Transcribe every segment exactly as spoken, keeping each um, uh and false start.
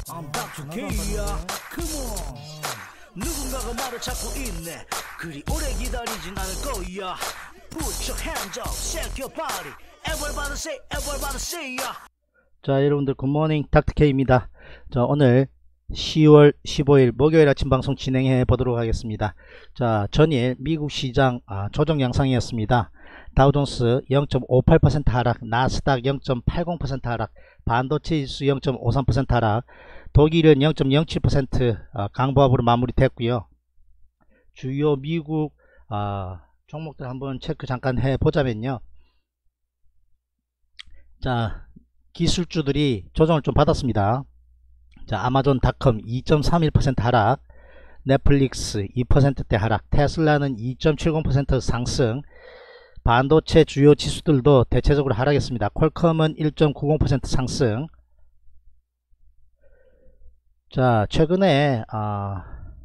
I'm doctor K야. Come on. 누군가가 말을 찾고 있네. 그리 오래 기다리진 않을 거야. Put your hands up, shake your body. Everybody say, everybody say ya. 자, 여러분들 굿모닝 닥터 K입니다. 자, 오늘 시월 십오일 목요일 아침 방송 진행해 보도록 하겠습니다. 자, 전일 미국 시장 아, 조정 양상이었습니다. 다우존스 영 점 오팔 퍼센트 하락, 나스닥 영 점 팔공 퍼센트 하락, 반도체 지수 영 점 오삼 퍼센트 하락, 독일은 영 점 영칠 퍼센트 아, 강보합으로 마무리됐고요. 주요 미국 아, 종목들 한번 체크 잠깐 해보자면요. 자, 기술주들이 조정을 좀 받았습니다. 자, 아마존닷컴 이 점 삼일 퍼센트 하락, 넷플릭스 이 퍼센트대 하락, 테슬라는 이 점 칠공 퍼센트 상승, 반도체 주요 지수들도 대체적으로 하락했습니다. 퀄컴은 일 점 구공 퍼센트 상승. 자, 최근에 아,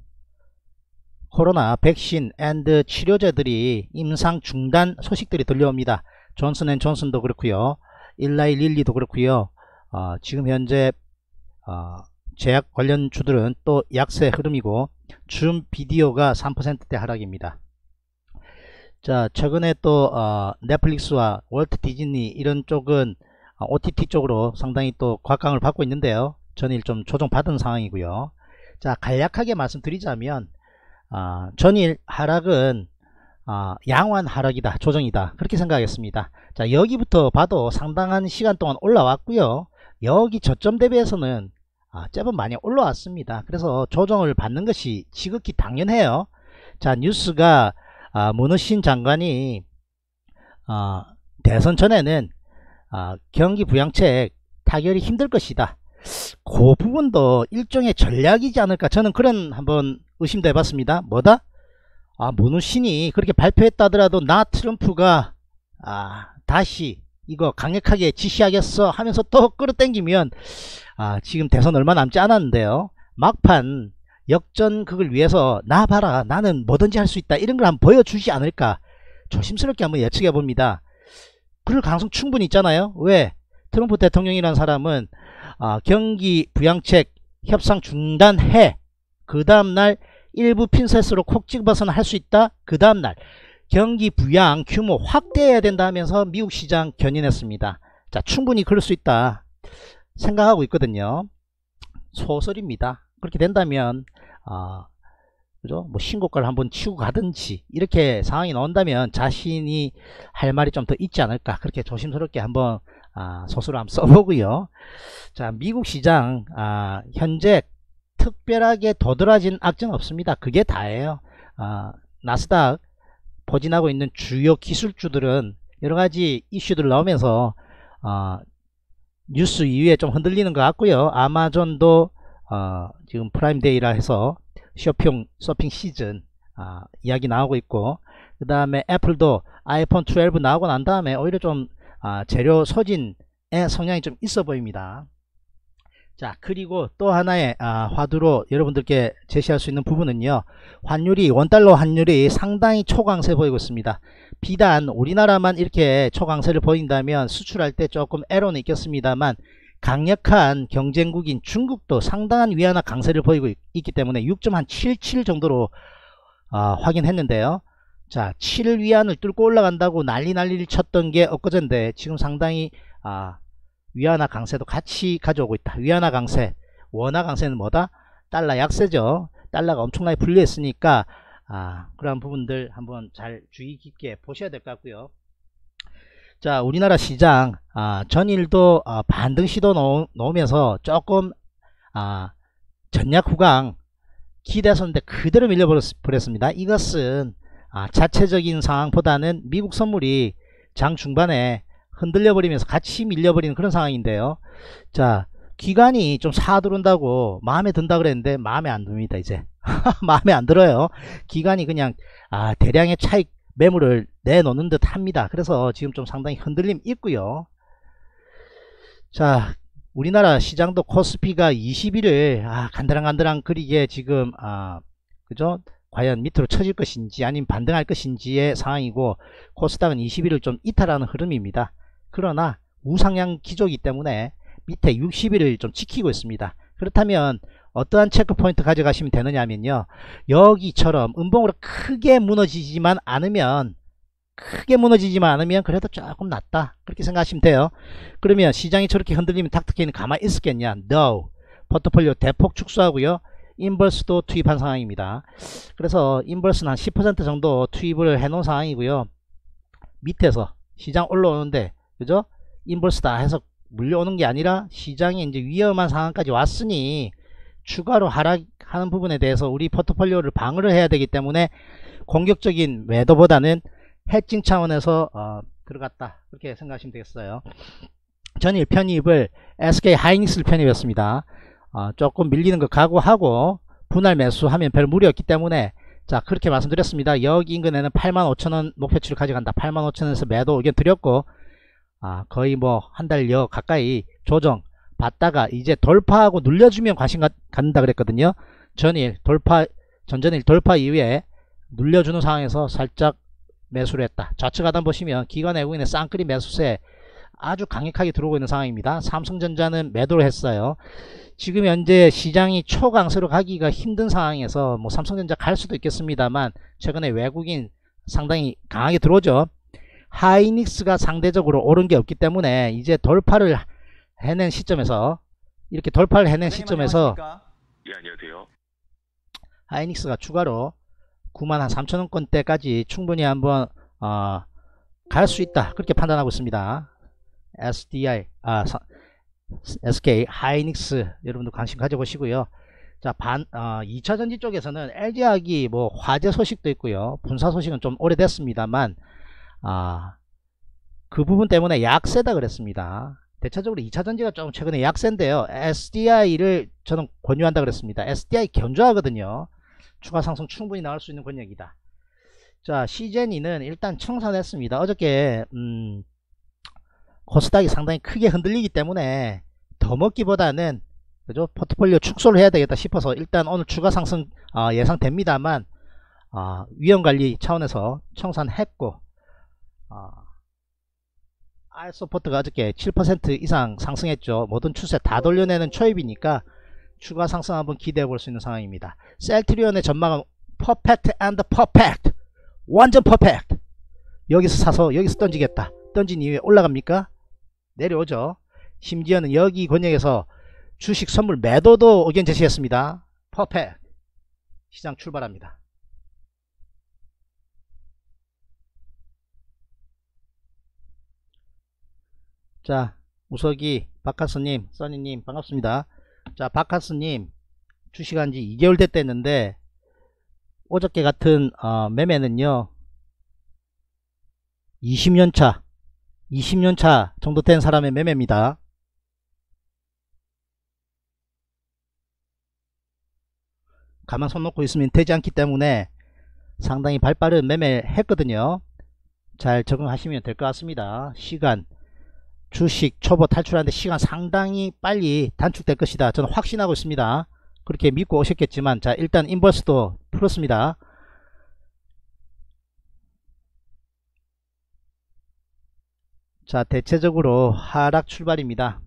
코로나 백신 앤드 치료제들이 임상 중단 소식들이 들려옵니다. 존슨앤존슨도 그렇고요, 일라이 릴리도 그렇고요. 어, 지금 현재 어, 제약 관련 주들은 또 약세 흐름이고, 줌 비디오가 삼 퍼센트대 하락입니다. 자, 최근에 또 어, 넷플릭스와 월트 디즈니 이런 쪽은 어, 오티티 쪽으로 상당히 또 곽강을 받고 있는데요. 전일 좀 조정받은 상황이고요. 자, 간략하게 말씀드리자면 어, 전일 하락은 어, 양호한 하락이다, 조정이다, 그렇게 생각하겠습니다. 자, 여기부터 봐도 상당한 시간 동안 올라왔고요. 여기 저점 대비해서는 아, 제법 많이 올라왔습니다. 그래서 조정을 받는 것이 지극히 당연해요. 자, 뉴스가 아, 문호신 장관이 아, 대선 전에는 아, 경기 부양책 타결이 힘들 것이다, 그 부분도 일종의 전략이지 않을까, 저는 그런 한번 의심도 해봤습니다. 뭐다? 아, 문호신이 그렇게 발표했다더라도 나 트럼프가 아, 다시 이거 강력하게 지시하겠어 하면서 또 끌어당기면 아, 지금 대선 얼마 남지 않았는데요, 막판 역전극을 위해서 나 봐라, 나는 뭐든지 할 수 있다, 이런 걸 한번 보여주지 않을까 조심스럽게 한번 예측해 봅니다. 그럴 가능성 충분히 있잖아요. 왜? 트럼프 대통령이라는 사람은 아, 경기 부양책 협상 중단해, 그 다음날 일부 핀셋으로 콕 집어서는 할 수 있다, 그 다음날 경기 부양 규모 확대해야 된다 하면서 미국 시장 견인했습니다. 자, 충분히 그럴 수 있다 생각하고 있거든요. 소설입니다. 그렇게 된다면 어, 그죠? 뭐 신고가를 한번 치고 가든지 이렇게 상황이 나온다면 자신이 할 말이 좀 더 있지 않을까, 그렇게 조심스럽게 한번 아, 소설을 한번 써보고요. 자, 미국 시장 아, 현재 특별하게 도드라진 악재는 없습니다. 그게 다예요. 아, 나스닥 포진하고 있는 주요 기술주들은 여러가지 이슈들 나오면서 어, 뉴스 이후에 좀 흔들리는 것 같고요. 아마존도 어, 지금 프라임데이라 해서 쇼핑 서핑 시즌 어, 이야기 나오고 있고, 그 다음에 애플도 아이폰 십이 나오고 난 다음에 오히려 좀 어, 재료 소진의 성향이 좀 있어 보입니다. 자, 그리고 또 하나의 아, 화두로 여러분들께 제시할 수 있는 부분은요, 환율이, 원달러 환율이 상당히 초강세 보이고 있습니다. 비단 우리나라만 이렇게 초강세를 보인다면 수출할 때 조금 애로는 있겠습니다만, 강력한 경쟁국인 중국도 상당한 위안화 강세를 보이고 있, 있기 때문에 육 점 칠칠 정도로 아, 확인했는데요. 자, 칠 위안을 뚫고 올라간다고 난리 난리를 쳤던 게 엊그제인데 지금 상당히 아, 위안화 강세도 같이 가져오고 있다. 위안화 강세, 원화 강세는 뭐다? 달러 약세죠. 달러가 엄청나게 불리했으니까 아, 그런 부분들 한번 잘 주의 깊게 보셔야 될 것 같고요. 자, 우리나라 시장 아, 전일도 아, 반등 시도 놓, 놓으면서 조금 아, 전략 후강 기대했었는데 그대로 밀려버렸습니다. 이것은 아, 자체적인 상황보다는 미국 선물이 장 중반에 흔들려 버리면서 같이 밀려버리는 그런 상황인데요. 자, 기관이 좀 사 들어온다고 마음에 든다 그랬는데 마음에 안 듭니다. 이제 마음에 안 들어요. 기관이 그냥 아, 대량의 차익 매물을 내놓는 듯 합니다. 그래서 지금 좀 상당히 흔들림 있고요. 자, 우리나라 시장도 코스피가 이십 일을 아, 간드랑간드랑 그리게 지금 아, 그죠? 과연 밑으로 쳐질 것인지 아니면 반등할 것인지의 상황이고, 코스닥은 이십 일을 좀 이탈하는 흐름입니다. 그러나 우상향 기조이기 때문에 밑에 육십 일을 좀 지키고 있습니다. 그렇다면 어떠한 체크포인트 가져가시면 되느냐 하면요, 여기처럼 음봉으로 크게 무너지지만 않으면 크게 무너지지만 않으면 그래도 조금 낫다, 그렇게 생각하시면 돼요. 그러면 시장이 저렇게 흔들리면 닥터케이는 가만히 있었겠냐? No. 포트폴리오 대폭 축소하고요, 인버스도 투입한 상황입니다. 그래서 인버스는 한 십 퍼센트 정도 투입을 해 놓은 상황이고요, 밑에서 시장 올라오는데, 그죠? 인버스 다 해서 물려오는 게 아니라 시장이 이제 위험한 상황까지 왔으니 추가로 하락하는 부분에 대해서 우리 포트폴리오를 방어를 해야 되기 때문에 공격적인 매도보다는 해칭 차원에서 어, 들어갔다, 그렇게 생각하시면 되겠어요. 전일 편입을 에스케이 하이닉스를 편입했습니다. 어, 조금 밀리는 거 각오하고 분할 매수하면 별 무리 없기 때문에, 자, 그렇게 말씀드렸습니다. 여기 인근에는 팔만 오천 원 목표치를 가져간다. 팔만 오천 원에서 매도 의견 드렸고, 아, 거의 뭐 한 달여 가까이 조정 받다가 이제 돌파하고 눌려주면 관심 가, 갖는다 그랬거든요. 전일 돌파, 전전일 돌파 이후에 눌려주는 상황에서 살짝 매수를 했다. 좌측 하단 보시면 기관 외국인의 쌍끌이 매수세 아주 강력하게 들어오고 있는 상황입니다. 삼성전자는 매도를 했어요. 지금 현재 시장이 초강세로 가기가 힘든 상황에서 뭐 삼성전자 갈 수도 있겠습니다만, 최근에 외국인 상당히 강하게 들어오죠. 하이닉스가 상대적으로 오른 게 없기 때문에 이제 돌파를 해낸 시점에서, 이렇게 돌파를 해낸 시점에서 예, 안녕하세요. 하이닉스가 추가로 구만 삼천 원권대까지 충분히 한번 어, 갈 수 있다, 그렇게 판단하고 있습니다. 에스디아이, 아, 에스케이 하이닉스 여러분들 관심 가져보시고요. 자, 반, 어, 이차전지 쪽에서는 엘지화학이 뭐 화재 소식도 있고요, 분사 소식은 좀 오래됐습니다만, 아, 그 부분 때문에 약세다 그랬습니다. 대체적으로 이차전지가 좀 최근에 약세인데요, 에스디아이를 저는 권유한다 그랬습니다. 에스디아이 견조하거든요. 추가 상승 충분히 나올 수 있는 권역이다. 자, 시제니는 일단 청산했습니다. 어저께 음, 코스닥이 상당히 크게 흔들리기 때문에 더 먹기보다는, 그죠, 포트폴리오 축소를 해야 되겠다 싶어서 일단 오늘 추가 상승 어, 예상됩니다만, 어, 위험관리 차원에서 청산했고, 어, 알소포트가 어저께 칠 퍼센트 이상 상승했죠. 모든 추세 다 돌려내는 초입이니까 추가 상승 한번 기대해 볼 수 있는 상황입니다. 셀트리온의 전망은 퍼펙트 앤드 퍼펙트, 완전 퍼펙트. 여기서 사서 여기서 던지겠다. 던진 이후에 올라갑니까? 내려오죠. 심지어는 여기 권역에서 주식 선물 매도도 의견 제시했습니다. 퍼펙트. 시장 출발합니다. 자, 우석이, 박하스님, 써니님 반갑습니다. 자, 박하스님 주식한지 이 개월 됐댔는데 어저께 같은 어, 매매는요 이십 년 차 이십 년 차 정도 된 사람의 매매입니다. 가만 손 놓고 있으면 되지 않기 때문에 상당히 발빠른 매매 했거든요. 잘 적응하시면 될 것 같습니다. 시간, 주식 초보 탈출하는데 시간 상당히 빨리 단축될 것이다, 저는 확신하고 있습니다. 그렇게 믿고 오셨겠지만, 자, 일단 인버스도 풀었습니다. 자, 대체적으로 하락 출발입니다.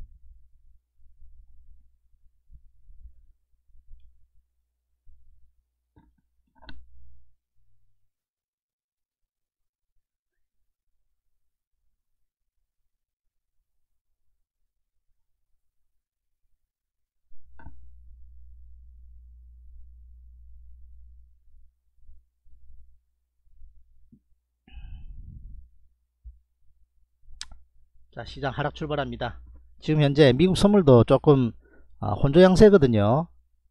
자, 시장 하락 출발합니다. 지금 현재 미국 선물도 조금 아, 혼조 양세거든요.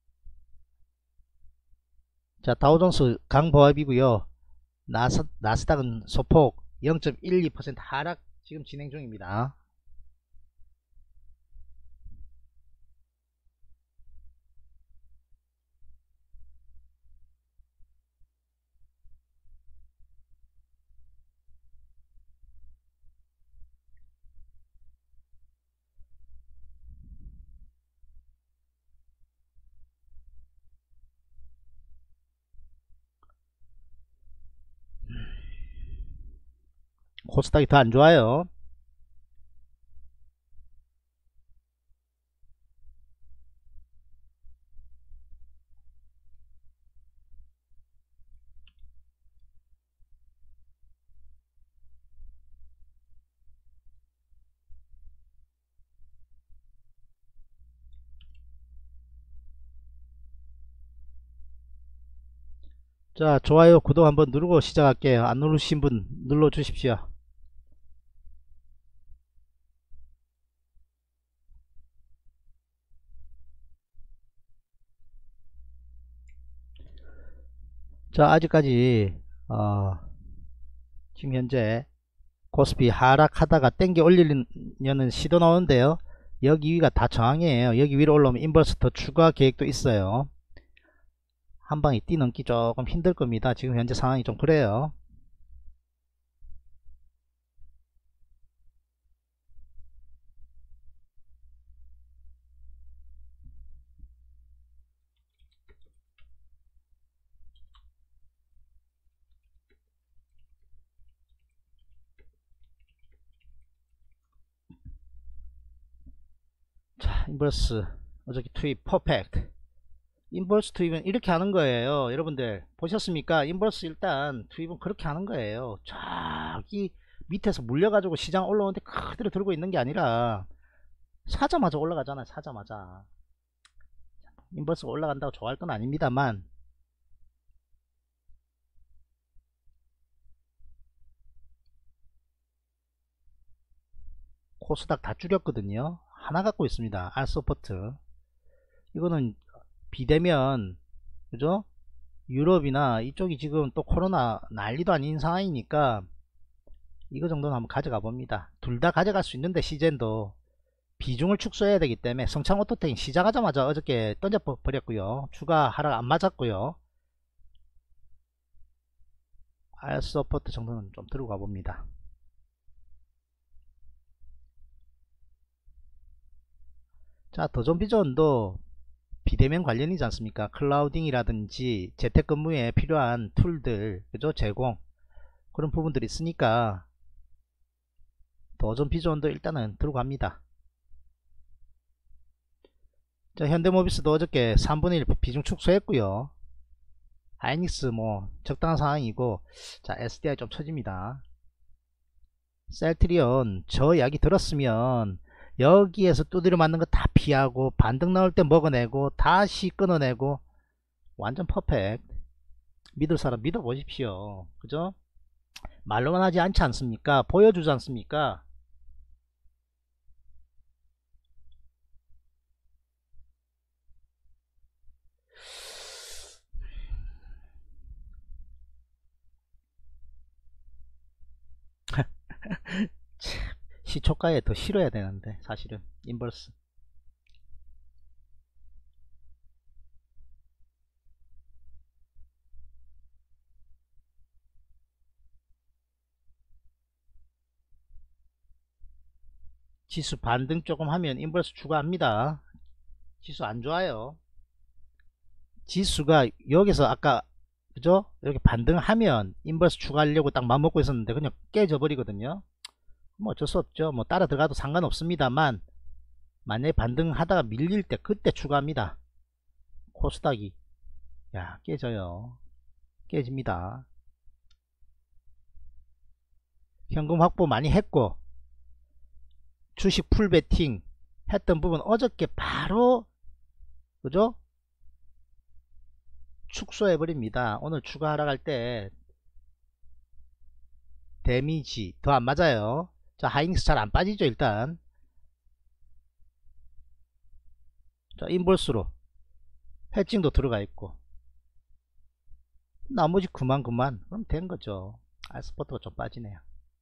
자, 다우존스 강보합이고요. 나스, 나스닥은 소폭 영 점 일이 퍼센트 하락 지금 진행 중입니다. 코스닥이 더 안 좋아요. 자, 좋아요, 구독 한번 누르고 시작할게요. 안 누르신 분 눌러 주십시오. 자, 아직까지 어, 지금 현재 코스피 하락하다가 땡겨 올리려는 시도 나오는데요. 여기 위가 다 저항이에요. 여기 위로 올라오면 인버스 더 추가 계획도 있어요. 한방에 뛰넘기 조금 힘들 겁니다. 지금 현재 상황이 좀 그래요. 자, 인버스 어저께 투입 퍼펙트. 인버스 투입은 이렇게 하는 거예요. 여러분들 보셨습니까? 인버스 일단 투입은 그렇게 하는 거예요. 저기 밑에서 물려가지고 시장 올라오는데 그대로 들고 있는 게 아니라 사자마자 올라가잖아요. 사자마자. 인버스가 올라간다고 좋아할 건 아닙니다만 코스닥 다 줄였거든요. 하나 갖고 있습니다. R 서포트. 이거는 비대면 그죠? 유럽이나 이쪽이 지금 또 코로나 난리도 아닌 상황이니까 이거 정도는 한번 가져가 봅니다. 둘 다 가져갈 수 있는데 시젠도 비중을 축소해야 되기 때문에 성창오토텍 시작하자마자 어저께 던져버렸고요. 추가 하락 안 맞았고요. R 서포트 정도는 좀 들고 가봅니다. 자, 더존비전도 비대면 관련이지 않습니까? 클라우딩이라든지 재택근무에 필요한 툴들 그죠? 제공 그런 부분들이 있으니까 더존비전도 일단은 들고 갑니다. 자, 현대모비스도 어저께 삼분의 일 비중 축소했고요. 하이닉스 뭐 적당한 상황이고, 자, 에스디아이 좀 처집니다. 셀트리온 저 이야기 들었으면 여기에서 두드려 맞는 거 다 피하고 반등 나올 때 먹어내고 다시 끊어내고 완전 퍼펙트. 믿을 사람 믿어보십시오. 그죠? 말로만 하지 않지 않습니까? 보여주지 않습니까? 시초가에 더 실어야 되는데 사실은 인버스 지수 반등 조금 하면 인버스 추가합니다. 지수 안 좋아요. 지수가 여기서 아까 그죠? 이렇게 반등하면 인버스 추가하려고 딱 맘먹고 있었는데 그냥 깨져 버리거든요. 뭐 어쩔 수 없죠. 뭐 따라 들어가도 상관없습니다만 만약에 반등하다가 밀릴 때 그때 추가합니다. 코스닥이 야 깨져요. 깨집니다. 현금 확보 많이 했고 주식 풀베팅 했던 부분 어저께 바로 그죠? 축소해 버립니다. 오늘 추가 하락할 때 데미지 더 안 맞아요. 자, 하이닉스 잘 안 빠지죠. 일단 자, 인볼스로 해칭도 들어가 있고 나머지 그만 그만 그럼 된 거죠. 알스포트가 좀 빠지네요.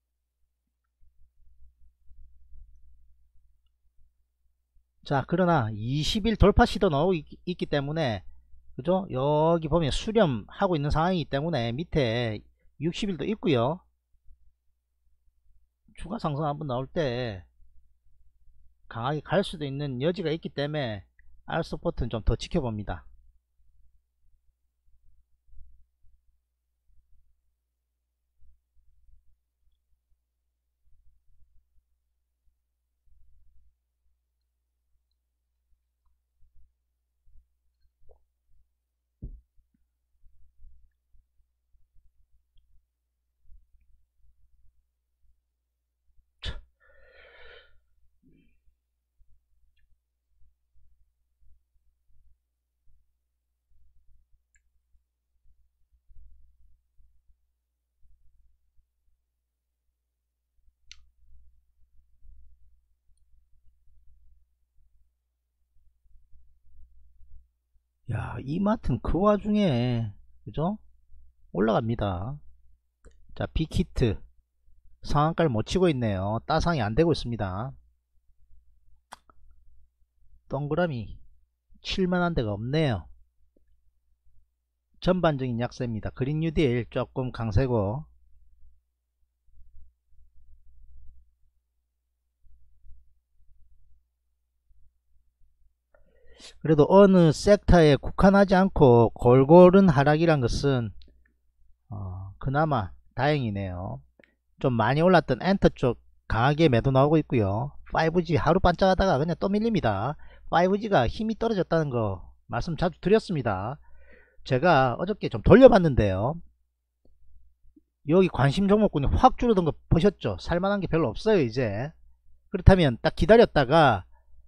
자, 그러나 이십 일 돌파 시도 나오고 있, 있기 때문에 그죠? 여기 보면 수렴하고 있는 상황이기 때문에 밑에 육십 일도 있고요. 추가 상승 한번 나올 때 강하게 갈 수도 있는 여지가 있기 때문에 알스포트는 좀 더 지켜봅니다. 야, 이마트는 그 와중에 그죠? 올라갑니다. 자, 빅히트 상한가를 못 치고 있네요. 따상이 안 되고 있습니다. 동그라미 칠만한 데가 없네요. 전반적인 약세입니다. 그린 뉴딜 조금 강세고, 그래도 어느 섹터에 국한하지 않고 골고른 하락이란 것은 어, 그나마 다행이네요. 좀 많이 올랐던 엔터 쪽 강하게 매도 나오고 있고요. 파이브지 하루 반짝하다가 그냥 또 밀립니다. 파이브지가 힘이 떨어졌다는 거 말씀 자주 드렸습니다. 제가 어저께 좀 돌려봤는데요. 여기 관심 종목군이 확 줄어든 거 보셨죠? 살만한 게 별로 없어요 이제. 그렇다면 딱 기다렸다가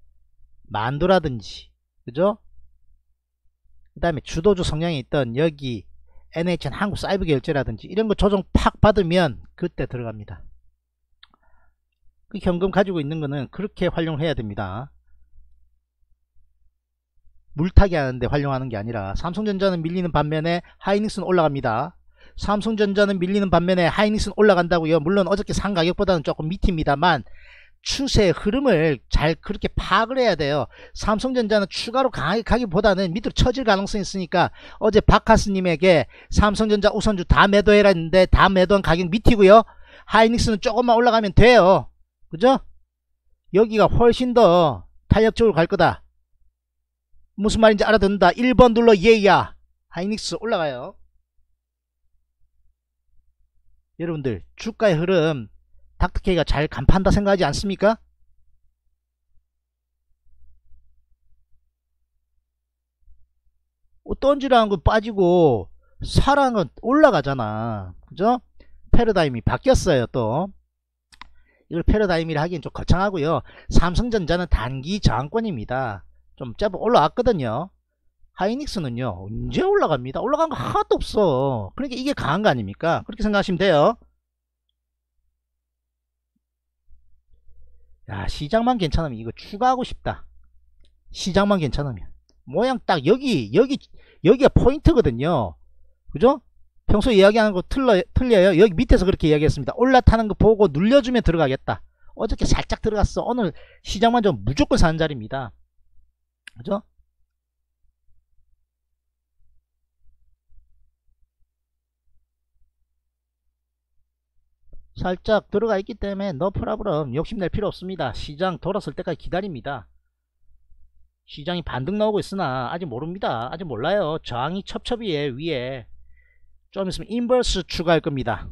만두라든지 그죠? 그 다음에 주도주 성향이 있던 여기 엔에이치엔 한국사이버결제라든지 이런 거 조정 팍 받으면 그때 들어갑니다. 그 현금 가지고 있는 거는 그렇게 활용해야 됩니다. 물타기 하는데 활용하는 게 아니라, 삼성전자는 밀리는 반면에 하이닉스는 올라갑니다. 삼성전자는 밀리는 반면에 하이닉스는 올라간다고요. 물론 어저께 산 가격보다는 조금 밑입니다만 추세의 흐름을 잘 그렇게 파악을 해야 돼요. 삼성전자는 추가로 강하게 가기보다는 밑으로 처질 가능성이 있으니까, 어제 박하스님에게 삼성전자 우선주 다 매도해라 했는데 다 매도한 가격 밑이고요. 하이닉스는 조금만 올라가면 돼요. 그죠? 여기가 훨씬 더 탄력적으로 갈 거다. 무슨 말인지 알아듣는다. 일 번 눌러 예야. 하이닉스 올라가요. 여러분들 주가의 흐름 닥터케이가 잘 간파한다 생각하지 않습니까? 던지라는 건 빠지고 사라는 건 올라가잖아. 그죠? 패러다임이 바뀌었어요. 또 이걸 패러다임이라 하기엔 좀 거창하고요. 삼성전자는 단기 저항권입니다. 좀 제법 올라왔거든요. 하이닉스는요 언제 올라갑니다. 올라간 거 하나도 없어. 그러니까 이게 강한 거 아닙니까? 그렇게 생각하시면 돼요. 야, 시장만 괜찮으면 이거 추가하고 싶다. 시장만 괜찮으면 모양 딱 여기 여기 여기가 포인트거든요. 그죠? 평소 이야기하는 거 틀려, 틀려요. 여기 밑에서 그렇게 이야기했습니다. 올라타는 거 보고 눌려주면 들어가겠다. 어저께 살짝 들어갔어. 오늘 시장만 좀 무조건 사는 자리입니다. 그죠? 살짝 들어가 있기 때문에 no problem, 욕심낼 필요 없습니다. 시장 돌았을 때까지 기다립니다. 시장이 반등 나오고 있으나 아직 모릅니다. 아직 몰라요. 저항이 첩첩이에요. 위에 좀 있으면 인버스 추가할 겁니다.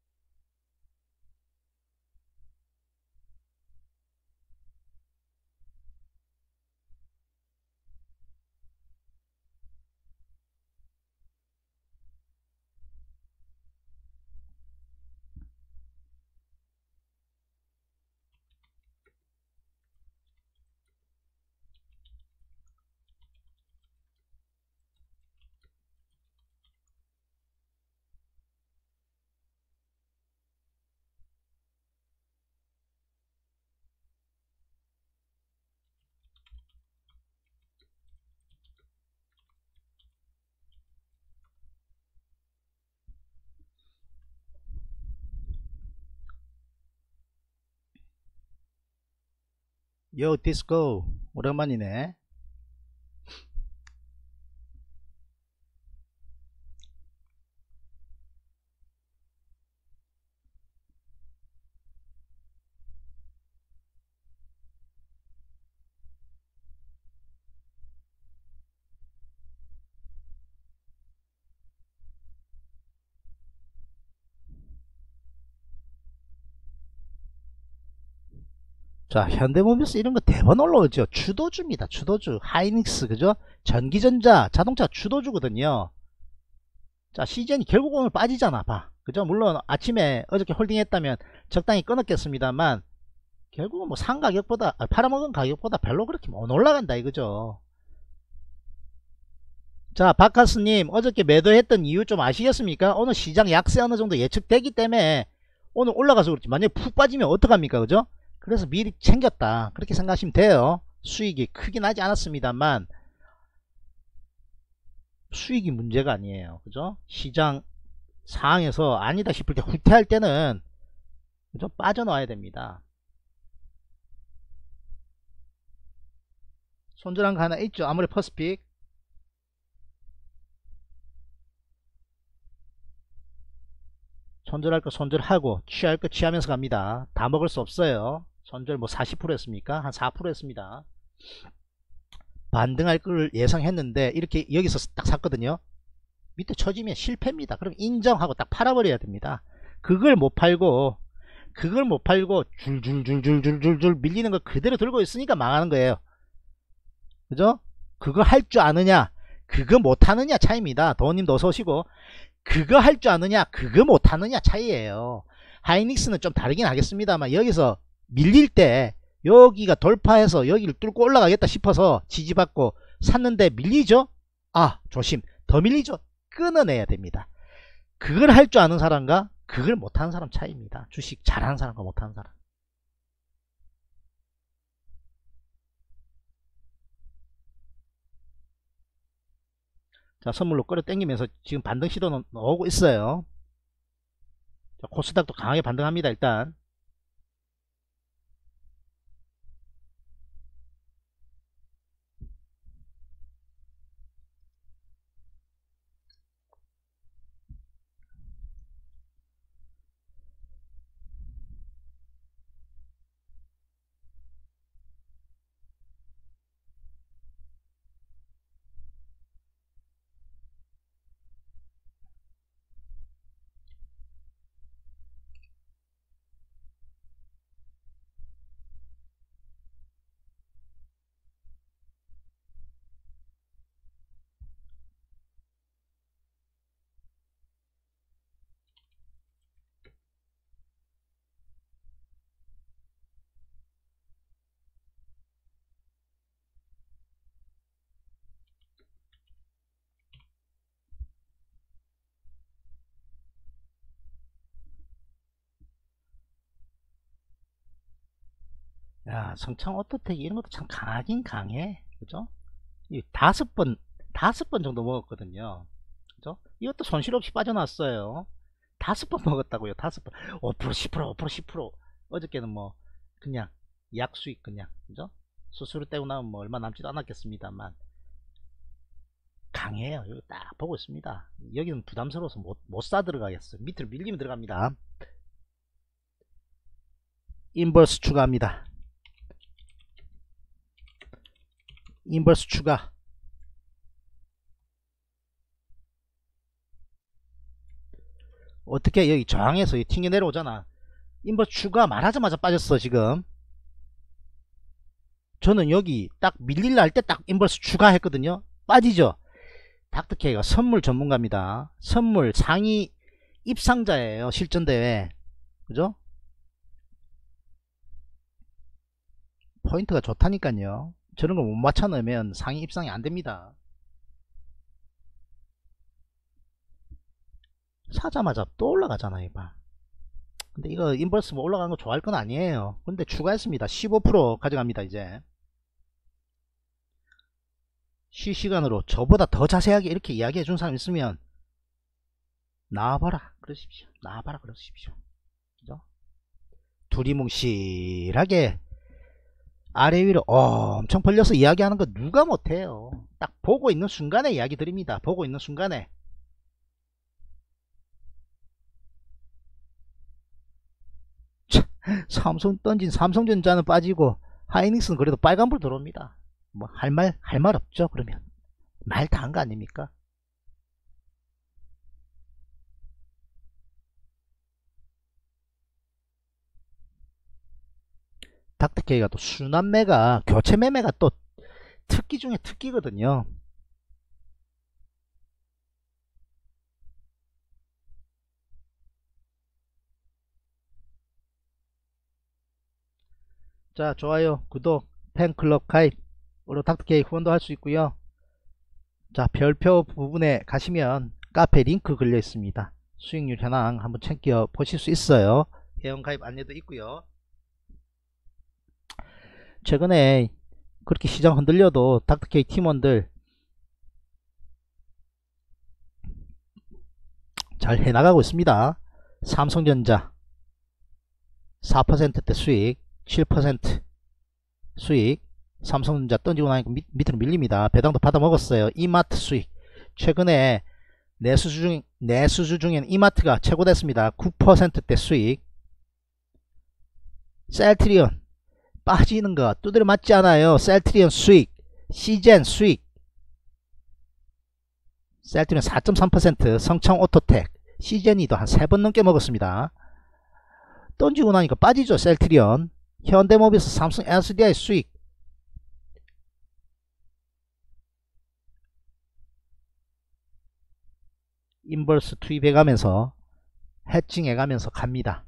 요 디스코 오랜만이네. 자, 현대모비스 이런 거 대번 올라오죠. 주도주입니다. 주도주. 하이닉스, 그죠? 전기전자, 자동차 주도주거든요. 자, 시즌이 결국 오늘 빠지잖아, 봐. 그죠? 물론 아침에 어저께 홀딩 했다면 적당히 끊었겠습니다만, 결국은 뭐 산 가격보다, 아, 팔아먹은 가격보다 별로 그렇게 못 올라간다, 이거죠. 자, 박하스님, 어저께 매도했던 이유 좀 아시겠습니까? 오늘 시장 약세 어느 정도 예측되기 때문에 오늘 올라가서 그렇지. 만약에 푹 빠지면 어떡합니까? 그죠? 그래서 미리 챙겼다. 그렇게 생각하시면 돼요. 수익이 크긴 하지 않았습니다만, 수익이 문제가 아니에요. 그죠? 시장 상황에서 아니다 싶을 때 후퇴할 때는 그죠? 빠져나와야 됩니다. 손절한 거 하나 있죠. 아무리 퍼스픽 손절할 거 손절하고 취할 거 취하면서 갑니다. 다 먹을 수 없어요. 손절 뭐 사십 퍼센트 했습니까? 한 사 퍼센트 했습니다. 반등할 걸 예상했는데 이렇게 여기서 딱 샀거든요. 밑에 쳐지면 실패입니다. 그럼 인정하고 딱 팔아버려야 됩니다. 그걸 못 팔고 그걸 못 팔고 줄줄줄줄줄줄줄 밀리는 거 그대로 들고 있으니까 망하는 거예요. 그죠? 그거 할 줄 아느냐 그거 못하느냐 차이입니다. 도원님도 어서 오시고, 그거 할 줄 아느냐 그거 못하느냐 차이예요. 하이닉스는 좀 다르긴 하겠습니다만 여기서 밀릴 때 여기가 돌파해서 여기를 뚫고 올라가겠다 싶어서 지지받고 샀는데 밀리죠? 아 조심, 더 밀리죠? 끊어내야 됩니다. 그걸 할 줄 아는 사람과 그걸 못하는 사람 차이입니다. 주식 잘하는 사람과 못하는 사람. 자, 선물로 끌어 당기면서 지금 반등 시도는 오고 있어요. 자, 코스닥도 강하게 반등합니다. 일단 야, 성창 오토텍 이런 것도 참 강하긴 강해. 그죠? 이 다섯 번, 다섯 번 정도 먹었거든요. 그죠? 이것도 손실 없이 빠져났어요. 다섯 번 먹었다고요. 다섯 번. 오 퍼센트, 십 퍼센트, 오 퍼센트, 십 퍼센트. 어저께는 뭐, 그냥, 약수익 그냥. 그죠? 수수료 떼고 나면 뭐 얼마 남지도 않았겠습니다만. 강해요. 여기 딱 보고 있습니다. 여기는 부담스러워서 못, 못 사 들어가겠어요. 밑으로 밀리면 들어갑니다. 인버스 추가합니다. 인버스 추가. 어떻게 여기 저항에서 튕겨 내려오잖아. 인버스 추가 말하자마자 빠졌어 지금. 저는 여기 딱 밀릴라 할 때 딱 인버스 추가했거든요. 빠지죠. 닥터케이가 선물 전문가입니다. 선물 상위 입상자예요. 실전대회. 그죠? 포인트가 좋다니까요. 저런 거 못 맞춰 넣으면 상위 입상이 안 됩니다. 사자마자 또 올라가잖아 이봐. 근데 이거 인버스 뭐 올라가는 거 좋아할 건 아니에요. 근데 추가했습니다. 십오 퍼센트 가져갑니다. 이제 실시간으로 저보다 더 자세하게 이렇게 이야기해 준 사람 있으면 나와봐라 그러십시오. 나와봐라 그러십시오. 그죠? 두리뭉실하게 아래 위로 엄청 벌려서 이야기하는 거 누가 못해요. 딱 보고 있는 순간에 이야기 드립니다. 보고 있는 순간에. 삼성 던진 삼성전자는 빠지고 하이닉스는 그래도 빨간불 들어옵니다. 뭐 할 말 할 말 없죠. 그러면 말 다 한 거 아닙니까? 닥터케이가 또 순환매가 교체 매매가 또 특기 중에 특기거든요. 자, 좋아요, 구독, 팬클럽 가입으로 닥터케이 후원도 할 수 있고요. 자, 별표 부분에 가시면 카페 링크 걸려 있습니다. 수익률 현황 한번 챙겨 보실 수 있어요. 회원 가입 안내도 있고요. 최근에 그렇게 시장 흔들려도 닥터케이 팀원들 잘 해나가고 있습니다. 삼성전자 사 퍼센트대 수익, 칠 퍼센트 수익. 삼성전자 던지고 나니까 밑, 밑으로 밀립니다. 배당도 받아 먹었어요. 이마트 수익. 최근에 내수주 중, 내수주 중에는 이마트가 최고됐습니다. 구 퍼센트대 수익. 셀트리온 빠지는 거 두드려 맞지 않아요. 셀트리온 수익. 시젠 수익. 셀트리온 사 점 삼 퍼센트, 성창오토텍, 시젠이도 한 세 번 넘게 먹었습니다. 던지고 나니까 빠지죠. 셀트리온. 현대모비스, 삼성 에스디아이 수익. 인버스 투입해가면서 해칭해가면서 갑니다.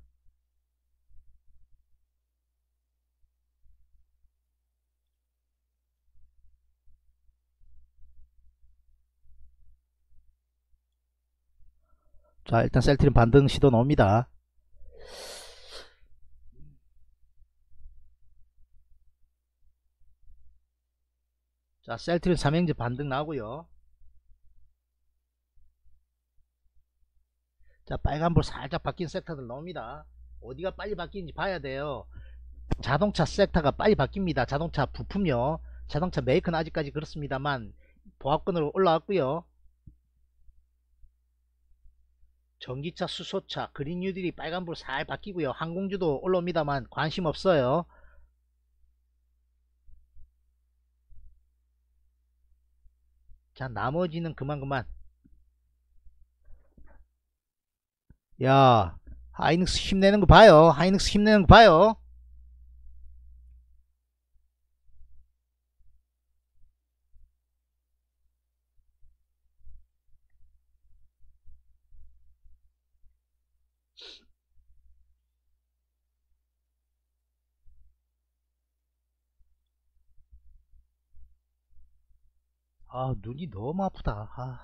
자, 일단 셀트리온 반등 시도 나옵니다. 자, 셀트리온 삼형제 반등 나오고요. 자, 빨간불 살짝 바뀐 섹터들 나옵니다. 어디가 빨리 바뀌는지 봐야 돼요. 자동차 섹터가 빨리 바뀝니다. 자동차 부품요. 자동차 메이커는 아직까지 그렇습니다만 보합권으로 올라왔고요. 전기차, 수소차, 그린 뉴딜이 빨간불 살 바뀌고요. 항공주도 올라옵니다만 관심 없어요. 자, 나머지는 그만 그만. 야, 하이닉스 힘내는 거 봐요. 하이닉스 힘내는 거 봐요. 아, 눈이 너무 아프다. 아.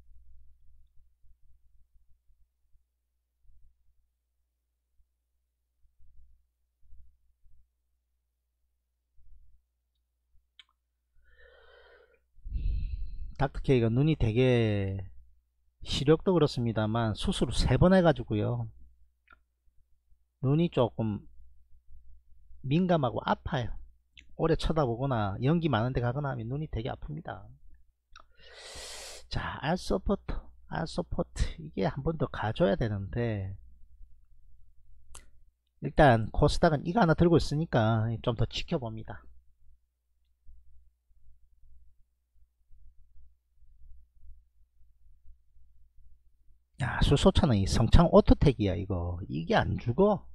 닥터케이가 눈이 되게, 시력도 그렇습니다만 수술을 세 번 해가지고요. 눈이 조금 민감하고 아파요. 오래 쳐다보거나 연기 많은데 가거나 하면 눈이 되게 아픕니다. 자, 알서포트, 알서포트 이게 한 번 더 가져야 되는데 일단 코스닥은 이거 하나 들고 있으니까 좀 더 지켜봅니다. 야, 수소차는 이 성창 오토텍이야. 이거 이게 안 죽어.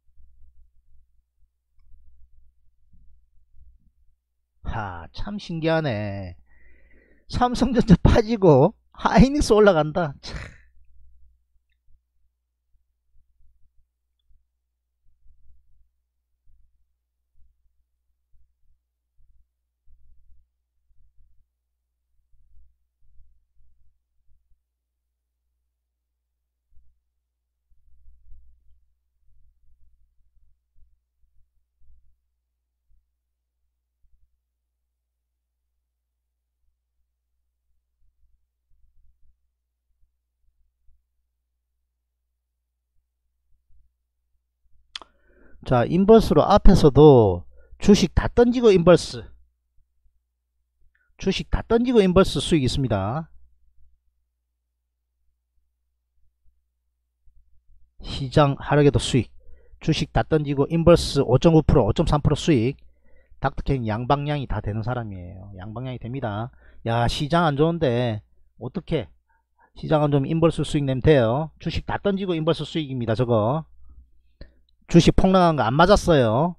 하, 참 신기하네. 삼성전자 빠지고 하이닉스 올라간다. 참. 자, 인버스로 앞에서도 주식 다 던지고 인버스, 주식 다 던지고 인버스 수익 있습니다. 시장 하락에도 수익, 주식 다 던지고 인버스 오 점 구 퍼센트 오 점 삼 퍼센트 수익. 닥터케는 양방향이 다 되는 사람이에요. 양방향이 됩니다. 야, 시장 안 좋은데 어떻게 시장 안 좋으면 인버스 수익 내면 돼요. 주식 다 던지고 인버스 수익입니다. 저거 주식 폭락한 거 안 맞았어요.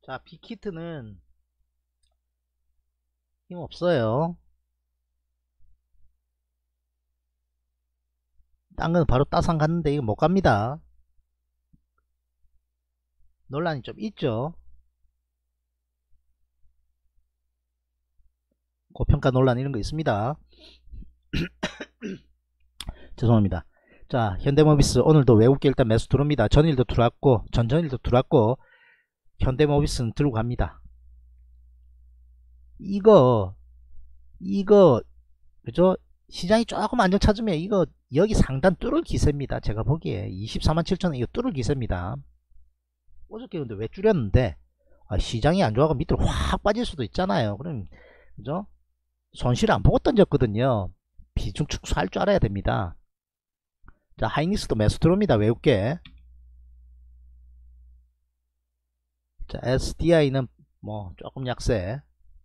자, 빅히트는 힘 없어요. 딴 거는 바로 따상 갔는데 이거 못 갑니다. 논란이 좀 있죠. 고평가 논란 이런 거 있습니다. 죄송합니다. 자, 현대모비스 오늘도 외국계 일단 매수 들어옵니다. 전일도 들어왔고 전전일도 들어왔고 현대모비스는 들고 갑니다. 이거 이거 그죠? 시장이 조금 안정 찾으면 이거 여기 상단 뚫을 기세입니다. 제가 보기에 이십사만 칠천 원 이거 뚫을 기세입니다. 어저께 근데 왜 줄였는데 아, 시장이 안 좋아가 밑으로 확 빠질 수도 있잖아요. 그럼 그죠? 손실 안 보고 던졌거든요. 비중 축소할 줄 알아야 됩니다. 자, 하이닉스도 매수 들어옵니다. 외국계. 자, 에스디아이는 뭐 조금 약세.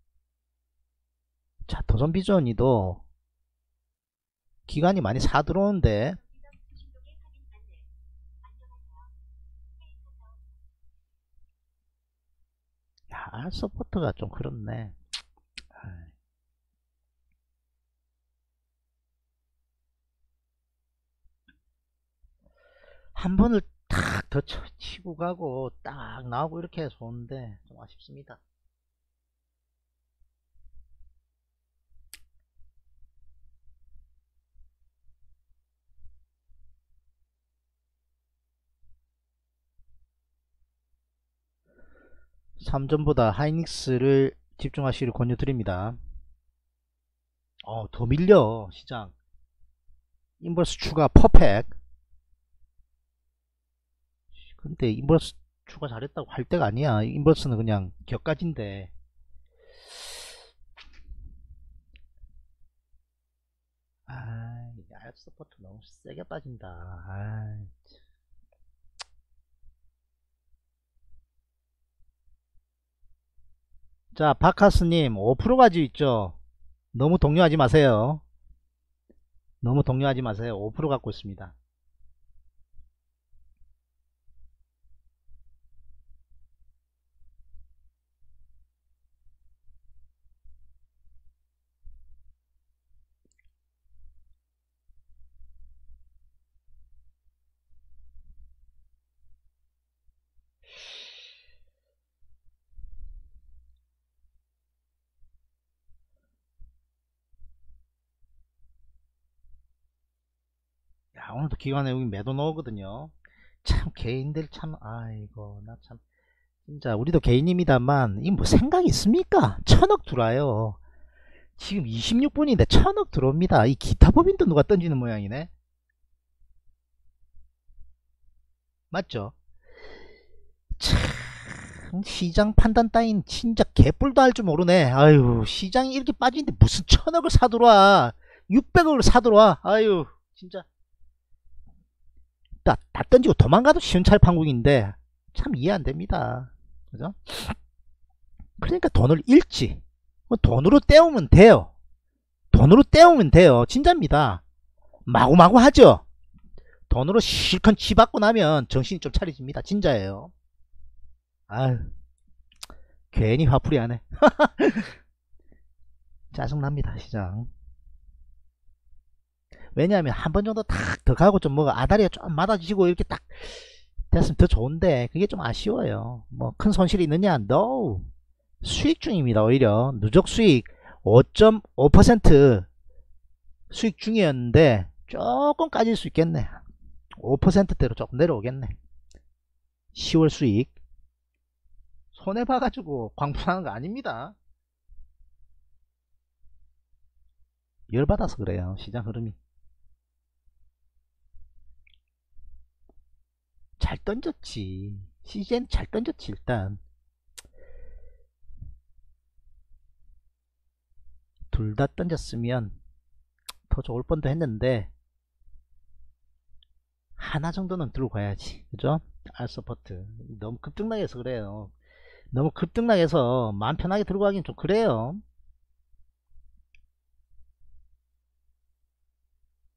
자, 도전비전이도 기관이 많이 사 들어오는데 야, 알서포트가 좀 그렇네. 한 번을 탁 더 치고 가고 딱 나오고 이렇게 해서 좋은데 좀 아쉽습니다. 삼 전보다 하이닉스를 집중하시길 권유드립니다. 어, 더 밀려 시장. 인버스 추가 퍼펙. 근데 인버스 추가 잘했다고 할 때가 아니야. 인버스는 그냥 격가진데. 아, 이게 알서포트 너무 세게 빠진다. 아, 자, 바카스님 오 퍼센트 가지고 있죠. 너무 동요하지 마세요. 너무 동요하지 마세요. 오 퍼센트 갖고 있습니다. 야, 오늘도 기관에 여기 매도 넣거든요. 참 개인들 참 아이고 나 참 진짜 우리도 개인입니다만 이 뭐 생각이 있습니까? 천억 들어와요. 지금 이십육 분인데 천억 들어옵니다. 이 기타 법인도 누가 던지는 모양이네. 맞죠? 참 시장 판단 따윈 진짜 개뿔도 할 줄 모르네. 아유 시장이 이렇게 빠지는데 무슨 천억을 사들어와. 육백억을 사들어와. 아유 진짜 다, 다 던지고 도망가도 시원찰판국인데 참 이해 안됩니다. 그죠? 그러니까 돈을 잃지. 돈으로 때우면 돼요. 돈으로 때우면 돼요. 진짜입니다. 마구마구 하죠. 돈으로 실컷 치받고 나면 정신이 좀 차려집니다. 진짜예요. 아유 괜히 화풀이 하네. 짜증납니다 시장. 왜냐하면 한 번 정도 탁 더 가고 좀 뭐가 아다리가 좀 맞아지고 이렇게 딱 됐으면 더 좋은데 그게 좀 아쉬워요. 뭐 큰 손실이 있느냐? No. 수익 중입니다. 오히려 누적 수익 오 점 오 퍼센트 수익 중이었는데 조금 까질 수 있겠네. 오 퍼센트대로 조금 내려오겠네. 시월 수익 손해봐가지고 광분하는 거 아닙니다. 열받아서 그래요. 시장 흐름이 잘 던졌지. 씨제이는 잘 던졌지. 일단 둘 다 던졌으면 더 좋을 뻔도 했는데 하나 정도는 들고 가야지. 그죠? 알서포트 너무 급등나게 해서 그래요. 너무 급등나게 해서 마음 편하게 들고 가긴 좀 그래요.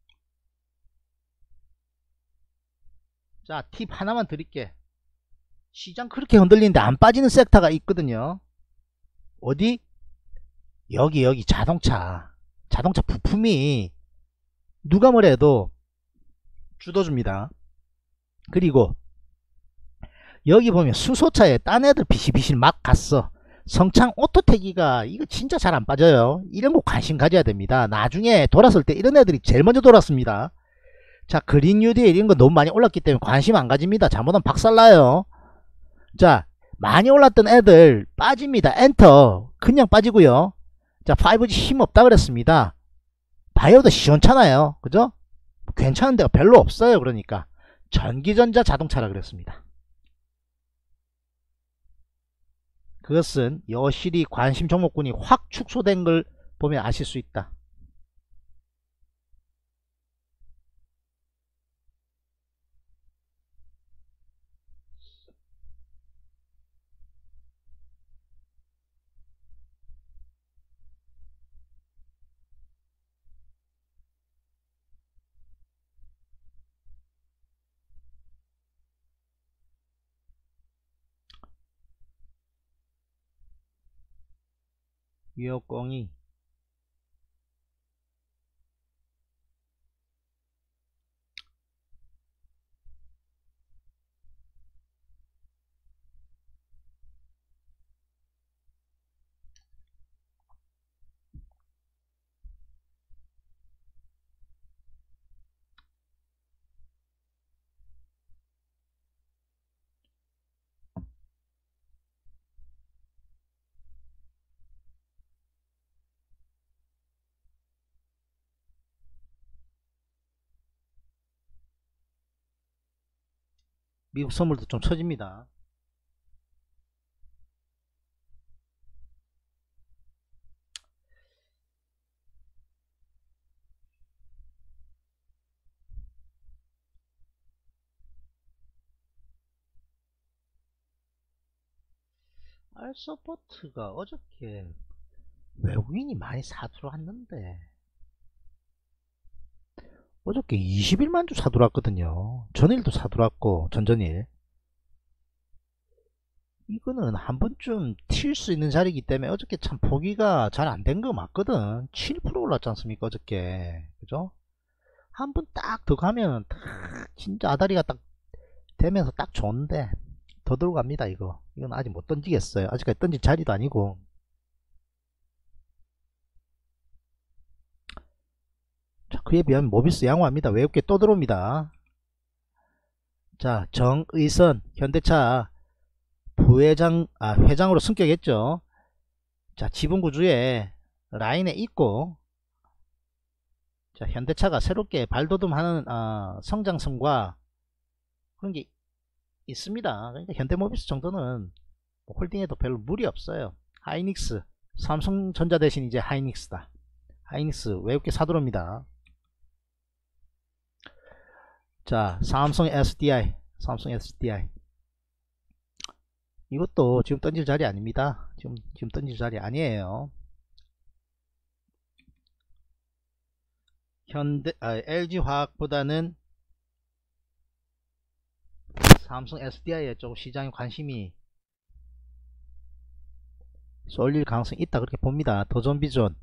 자, 팁 하나만 드릴게. 시장 그렇게 흔들리는데 안 빠지는 섹터가 있거든요. 어디? 여기 여기 자동차 자동차 부품이 누가 뭐래도 주도줍니다. 그리고 여기 보면 수소차에 딴 애들 비실비실 막 갔어. 성창 오토태기가 이거 진짜 잘 안 빠져요. 이런 거 관심 가져야 됩니다. 나중에 돌았을 때 이런 애들이 제일 먼저 돌았습니다. 자, 그린 뉴딜 이런 거 너무 많이 올랐기 때문에 관심 안 가집니다. 잘못하면 박살나요. 자, 많이 올랐던 애들 빠집니다. 엔터 그냥 빠지고요. 자, 파이브지 힘없다 그랬습니다. 바이오도 시원찮아요. 그죠? 괜찮은 데가 별로 없어요. 그러니까 전기전자 자동차라 그랬습니다. 그것은 여실히 관심 종목군이 확 축소된 걸 보면 아실 수 있다. 위협공이 미국 선물도 좀 처집니다. 알서포트가 어저께 외국인이 많이 사들어왔는데 어저께 이십일만 주 사들어왔거든요. 전일도 사들어왔고 전전일 이거는 한 번쯤 튈 수 있는 자리이기 때문에 어저께 참 포기가 잘 안 된 거 맞거든. 칠 퍼센트 올랐지 않습니까 어저께. 그죠? 한 번 딱 더 가면 딱 진짜 아다리가 딱 되면서 딱 좋은데 더 들어갑니다. 이거 이건 아직 못 던지겠어요. 아직까지 던질 자리도 아니고. 자, 그에 비하면 모비스 양호합니다. 외국계 또 들어옵니다. 자, 정의선 현대차 부회장 아 회장으로 승격했죠. 자, 지분구주에 라인에 있고, 자, 현대차가 새롭게 발돋움하는 어, 성장성과 그런 게 있습니다. 그러니까 현대모비스 정도는 뭐 홀딩해도 별로 무리 없어요. 하이닉스, 삼성전자 대신 이제 하이닉스다. 하이닉스 외국계 사들어옵니다. 자, 삼성 에스디아이, 삼성 에스디아이 이것도 지금 던질 자리 아닙니다. 지금 지금 던질 자리 아니에요. 현대 아, 엘지화학보다는 삼성 에스디아이에 조금 시장에 관심이 쏠릴 가능성이 있다 그렇게 봅니다. 더존 비존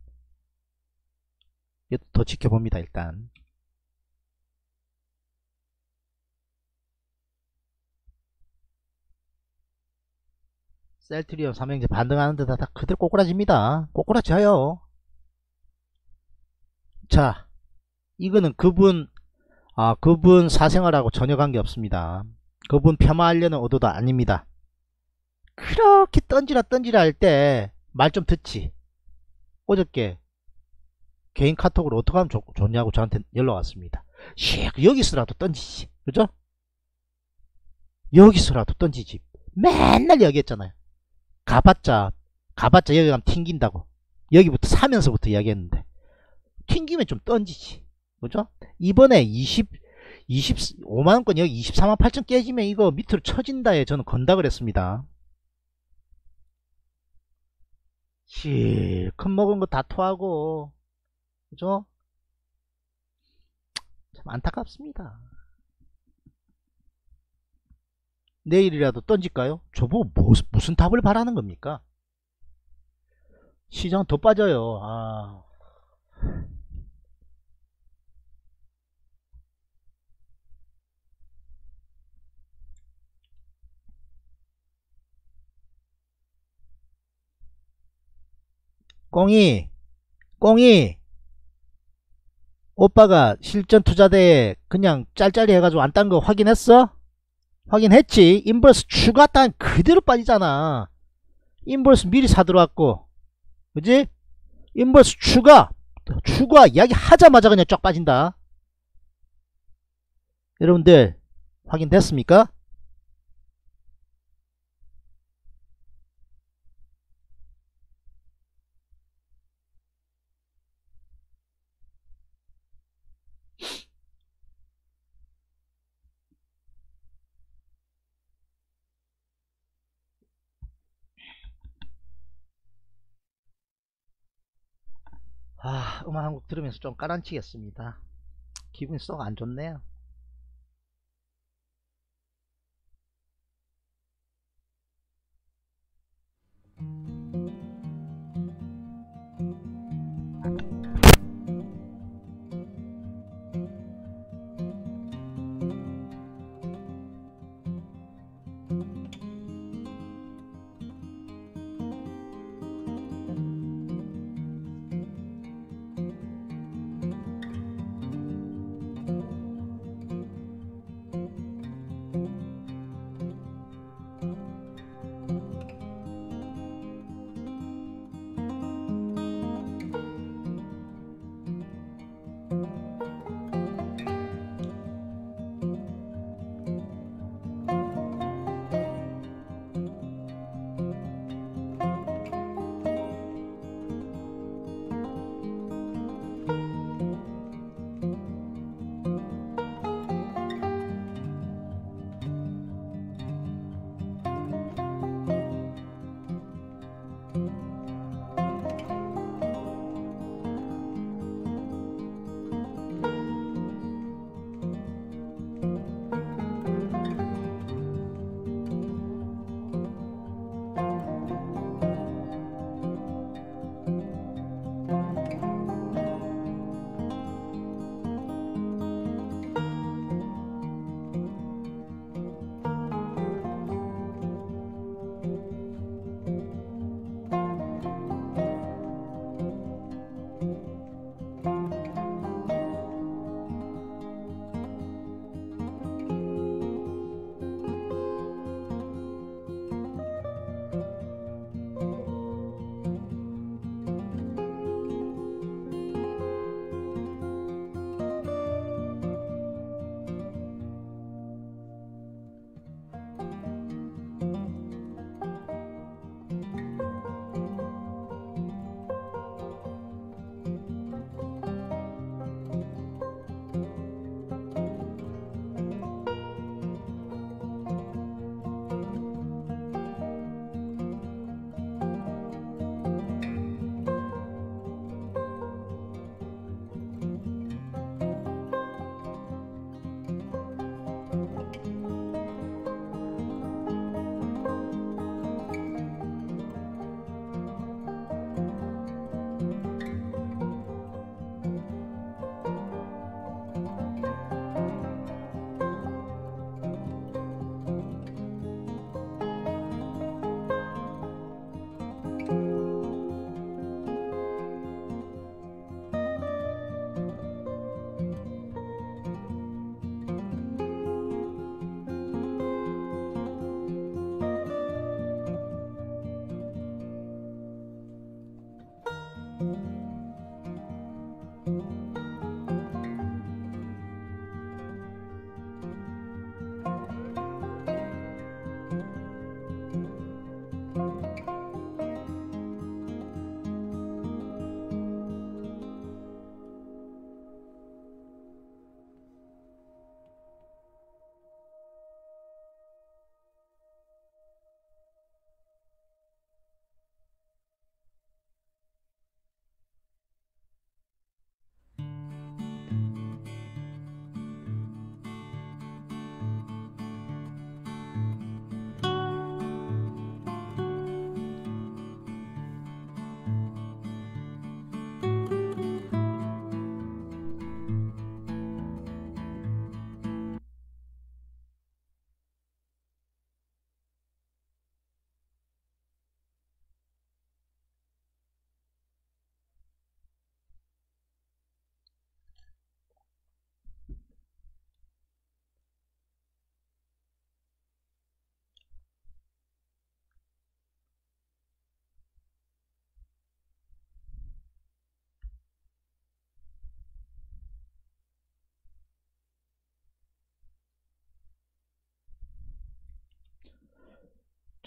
더 지켜봅니다. 일단 셀트리온 삼형제 반등하는데 다, 다 그대로 꼬꾸라집니다. 꼬꾸라져요. 자, 이거는 그분 아 그분 사생활하고 전혀 관계없습니다. 그분 폄하하려는 의도도 아닙니다. 그렇게 던지라 던지라 할 때 말 좀 듣지. 어저께 개인 카톡으로 어떻게 하면 좋, 좋냐고 저한테 연락 왔습니다. 씩 여기서라도 던지지. 그죠? 여기서라도 던지지. 맨날 얘기했잖아요. 가봤자 가봤자 여기 가면 튕긴다고. 여기부터 사면서부터 이야기했는데 튕기면 좀 던지지. 그죠? 이번에 이십, 이십오만원권 여기 이십사만 팔천 깨지면 이거 밑으로 쳐진다에 저는 건다 그랬습니다. 실컷 먹은 거 다 토하고. 그죠? 참 안타깝습니다. 내일이라도 던질까요? 저보고 뭐, 무슨 답을 바라는 겁니까? 시장 더 빠져요. 아. 꽁이, 꽁이, 오빠가 실전 투자대에 그냥 짤짤이 해가지고 안 딴 거 확인했어? 확인했지? 인버스 추가 단 그대로 빠지잖아. 인버스 미리 사들어왔고, 그지? 인버스 추가, 추가 이야기 하자마자 그냥 쫙 빠진다. 여러분들, 확인됐습니까? 아, 음악 한 곡 들으면서 좀 까란치겠습니다. 기분이 썩 안 좋네요.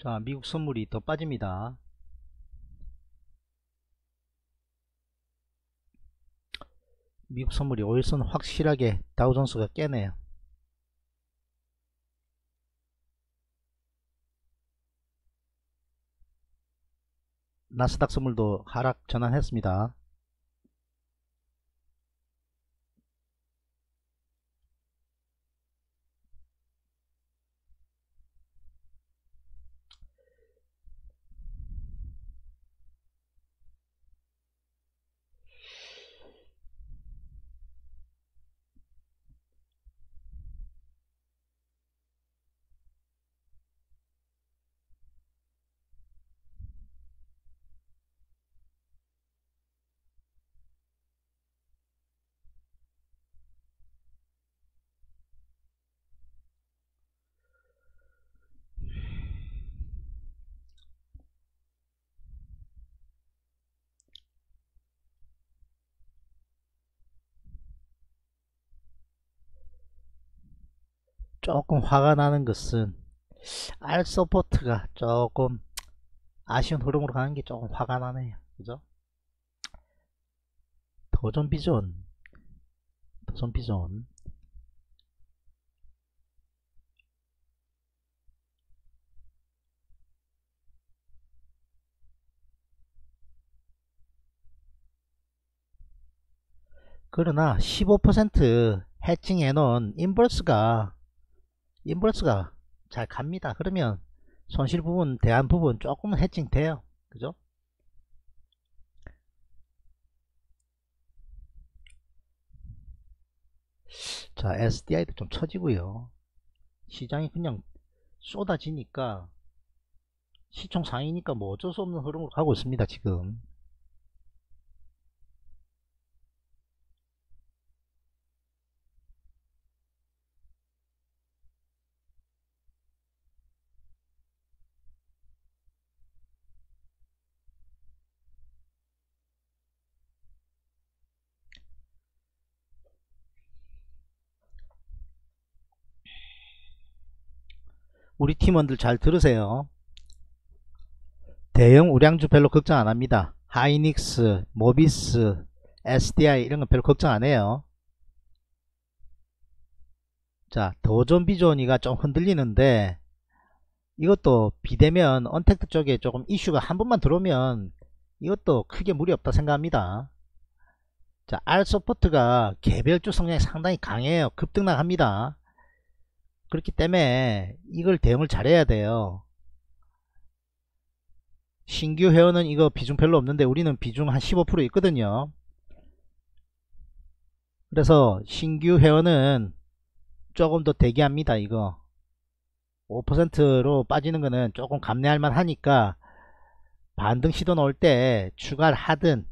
자, 미국 선물이 더 빠집니다. 미국 선물이 오일선 확실하게 다우존스가 깨네요. 나스닥 선물도 하락 전환했습니다. 조금 화가 나는 것은 R 서포트가 조금 아쉬운 흐름으로 가는 게 조금 화가 나네요. 그죠? 도전 비전, 도전 비전. 그러나 십오 퍼센트 해칭해 놓은 인버스가 인버스가 잘 갑니다. 그러면 손실 부분, 대한 부분 조금은 해칭 돼요. 그죠? 자, 에스디아이도 좀 처지고요. 시장이 그냥 쏟아지니까 시총 상위니까 뭐 어쩔 수 없는 흐름으로 가고 있습니다. 지금 우리 팀원들 잘 들으세요. 대형 우량주 별로 걱정 안 합니다. 하이닉스, 모비스, 에스디아이 이런 건 별로 걱정 안 해요. 자, 도전 비전이가 좀 흔들리는데 이것도 비대면 언택트 쪽에 조금 이슈가 한 번만 들어오면 이것도 크게 무리 없다 생각합니다. 자, R 서포트가 개별주 성향이 상당히 강해요. 급등락합니다. 그렇기 때문에 이걸 대응을 잘해야 돼요. 신규 회원은 이거 비중 별로 없는데 우리는 비중 한 십오 퍼센트 있거든요. 그래서 신규 회원은 조금 더 대기합니다. 이거 오 퍼센트로 빠지는 거는 조금 감내할 만 하니까 반등 시도 나올 때 추가를 하든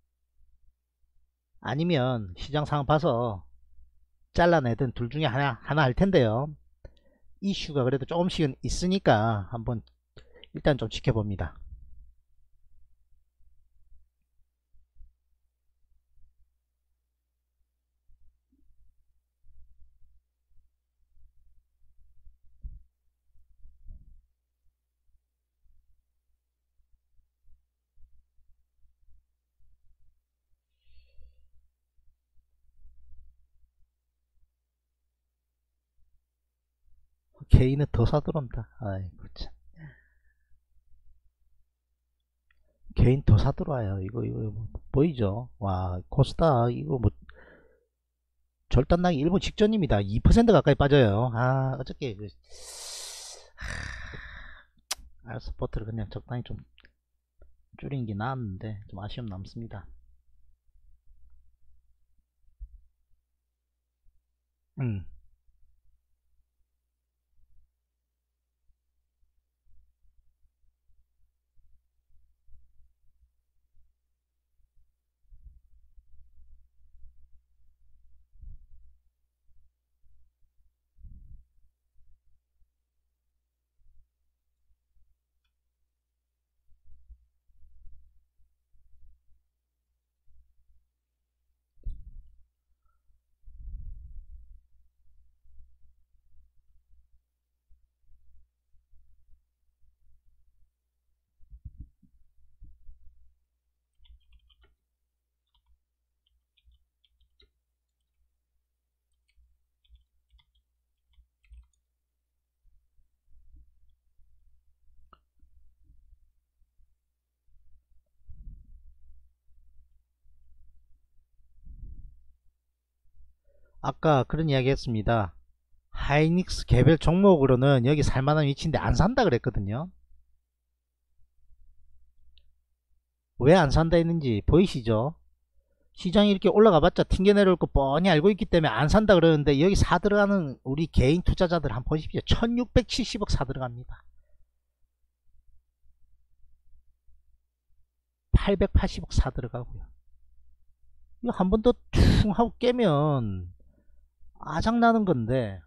아니면 시장 상황 봐서 잘라내든 둘 중에 하나 하나 할 텐데요. 이슈가 그래도 조금씩은 있으니까 한번 일단 좀 지켜봅니다. 개인은 더 사들어온다. 아이고 참. 개인 더 사들어와요. 이거 이거 뭐, 보이죠? 와, 코스닥 이거 뭐 절단나기 일 분 직전입니다. 이 퍼센트 가까이 빠져요. 아, 어저께 그 알스포트를 그냥 적당히 좀 줄이는 게 나았는데 좀 아쉬움 남습니다. 음. 아까 그런 이야기 했습니다. 하이닉스 개별 종목으로는 여기 살만한 위치인데 안 산다 그랬거든요. 왜 안 산다 했는지 보이시죠? 시장이 이렇게 올라가 봤자 튕겨 내려올 거 뻔히 알고 있기 때문에 안 산다 그러는데, 여기 사 들어가는 우리 개인 투자자들 한번 보십시오. 천육백칠십억 사 들어갑니다. 팔백팔십억 사 들어가고요. 이거 한 번 더 퉁 하고 깨면 아작나는 건데,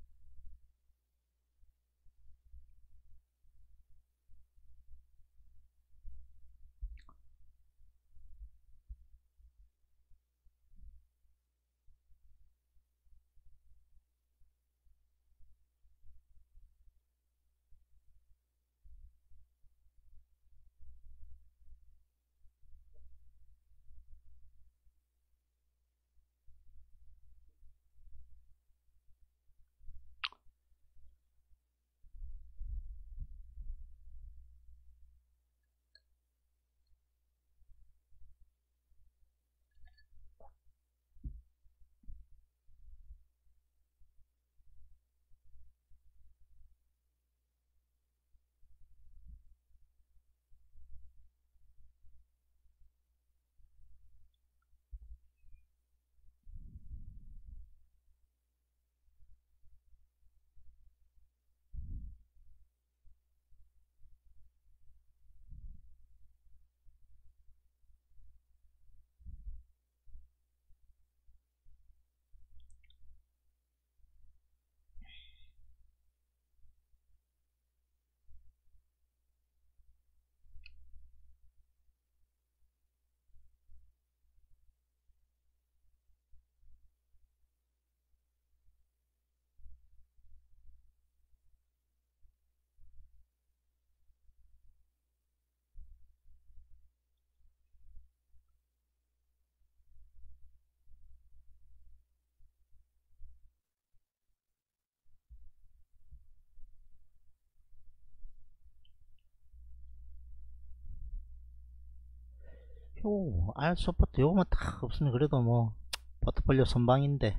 요 알 서포트 요거만 딱 없으면 그래도 뭐 포트폴리오 선방인데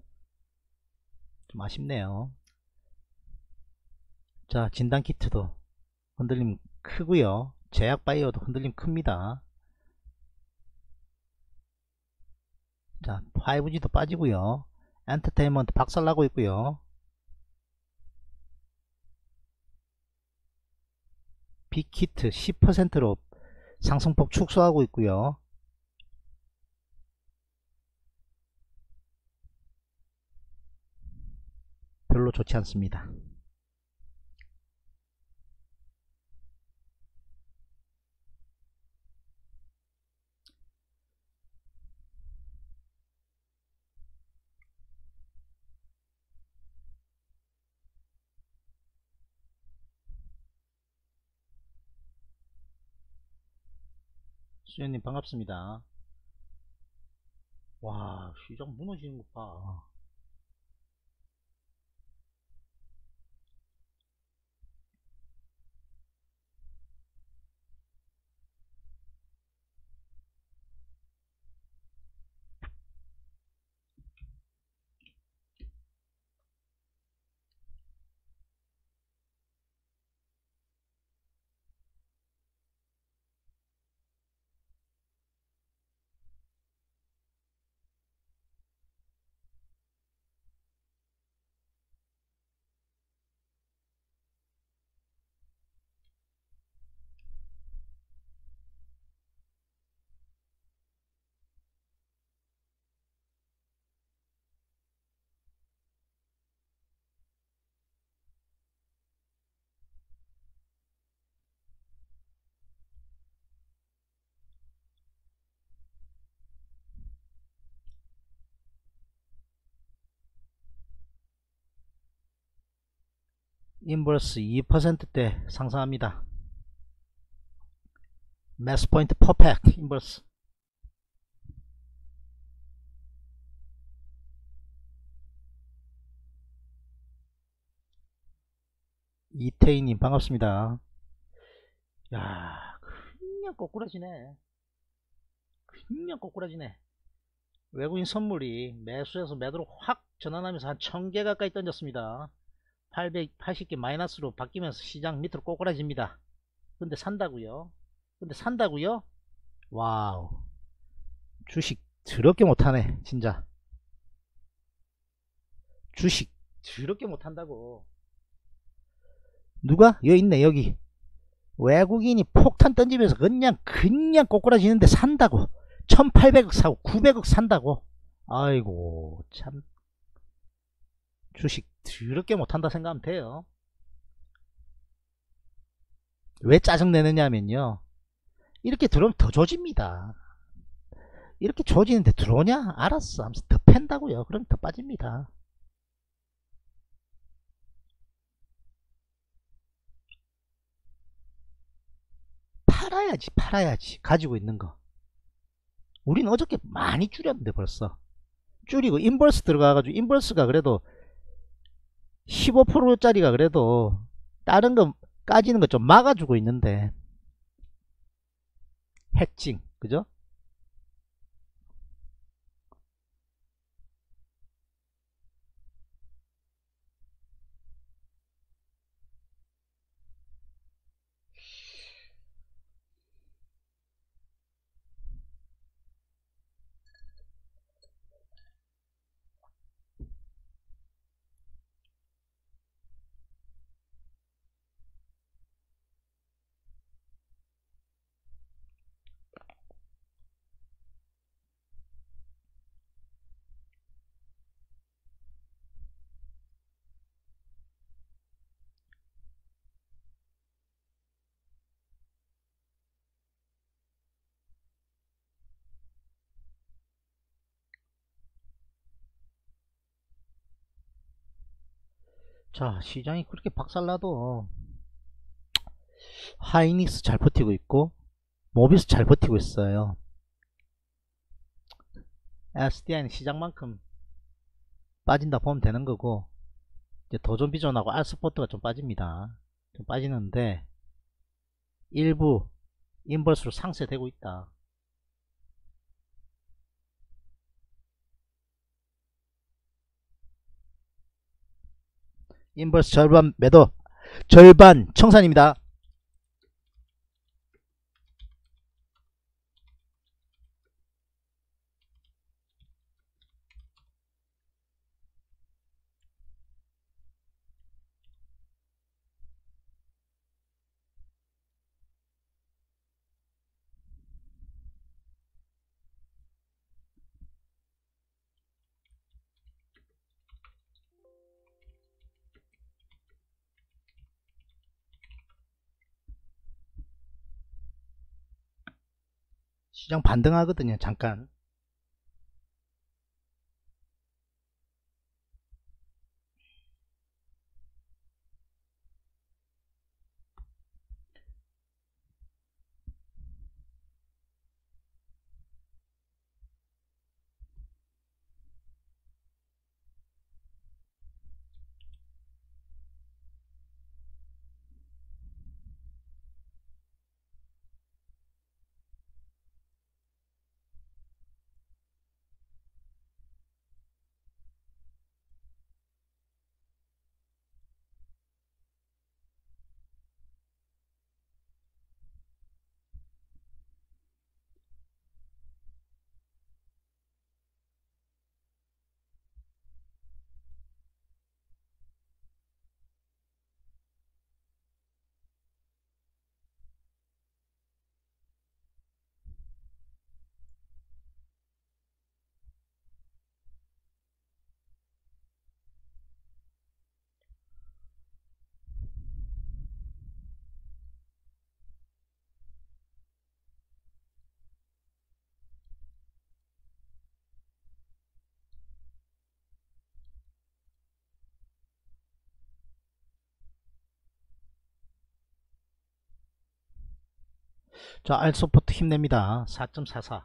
좀 아쉽네요. 자, 진단키트도 흔들림 크고요. 제약바이오도 흔들림 큽니다. 자, 파이브지도 빠지고요. 엔터테인먼트 박살나고 있고요. 빅히트 십 퍼센트로 상승폭 축소하고 있고요. 별로 좋지 않습니다. 수현님 반갑습니다. 와, 시장 무너지는 것 봐. 인버스 이 퍼센트대 상승합니다. 매스포인트 퍼펙 인버스. 이태희님 반갑습니다. 야, 그냥 꼬꾸라지네. 그냥 꼬꾸라지네. 외국인 선물이 매수해서 매도로 확 전환하면서 한 천 개 가까이 던졌습니다. 팔백팔십 개 마이너스로 바뀌면서 시장 밑으로 꼬꾸라집니다. 근데 산다고요? 근데 산다고요? 와우, 주식 더럽게 못하네 진짜. 주식 더럽게 못한다고. 누가? 여기 있네 여기. 외국인이 폭탄 던지면서 그냥 그냥 꼬꾸라지는데 산다고. 천팔백억 사고 구백억 산다고. 아이고 참, 주식 더럽게 못한다 생각하면 돼요. 왜 짜증내느냐면요, 이렇게 들어오면 더 조집니다. 이렇게 조지는데 들어오냐? 알았어 하면서 더 팬다고요. 그럼 더 빠집니다. 팔아야지 팔아야지 가지고 있는 거. 우리는 어저께 많이 줄였는데 벌써 줄이고 인버스 들어가가지고, 인버스가 그래도 십오 퍼센트짜리가 그래도 다른 거 까지는 거 좀 막아주고 있는데, 해칭 그죠? 자, 시장이 그렇게 박살나도 하이닉스 잘 버티고 있고 모비스 잘 버티고 있어요. 에스디아이는 시장만큼 빠진다 보면 되는 거고, 이제 도전비전하고 알스포트가 좀 빠집니다. 좀 빠지는데 일부 인버스로 상쇄되고 있다. 인버스 절반 매도, 절반 청산입니다. 시장 반등하거든요 잠깐. 자, 알서포트 힘냅니다. 사 점 사사.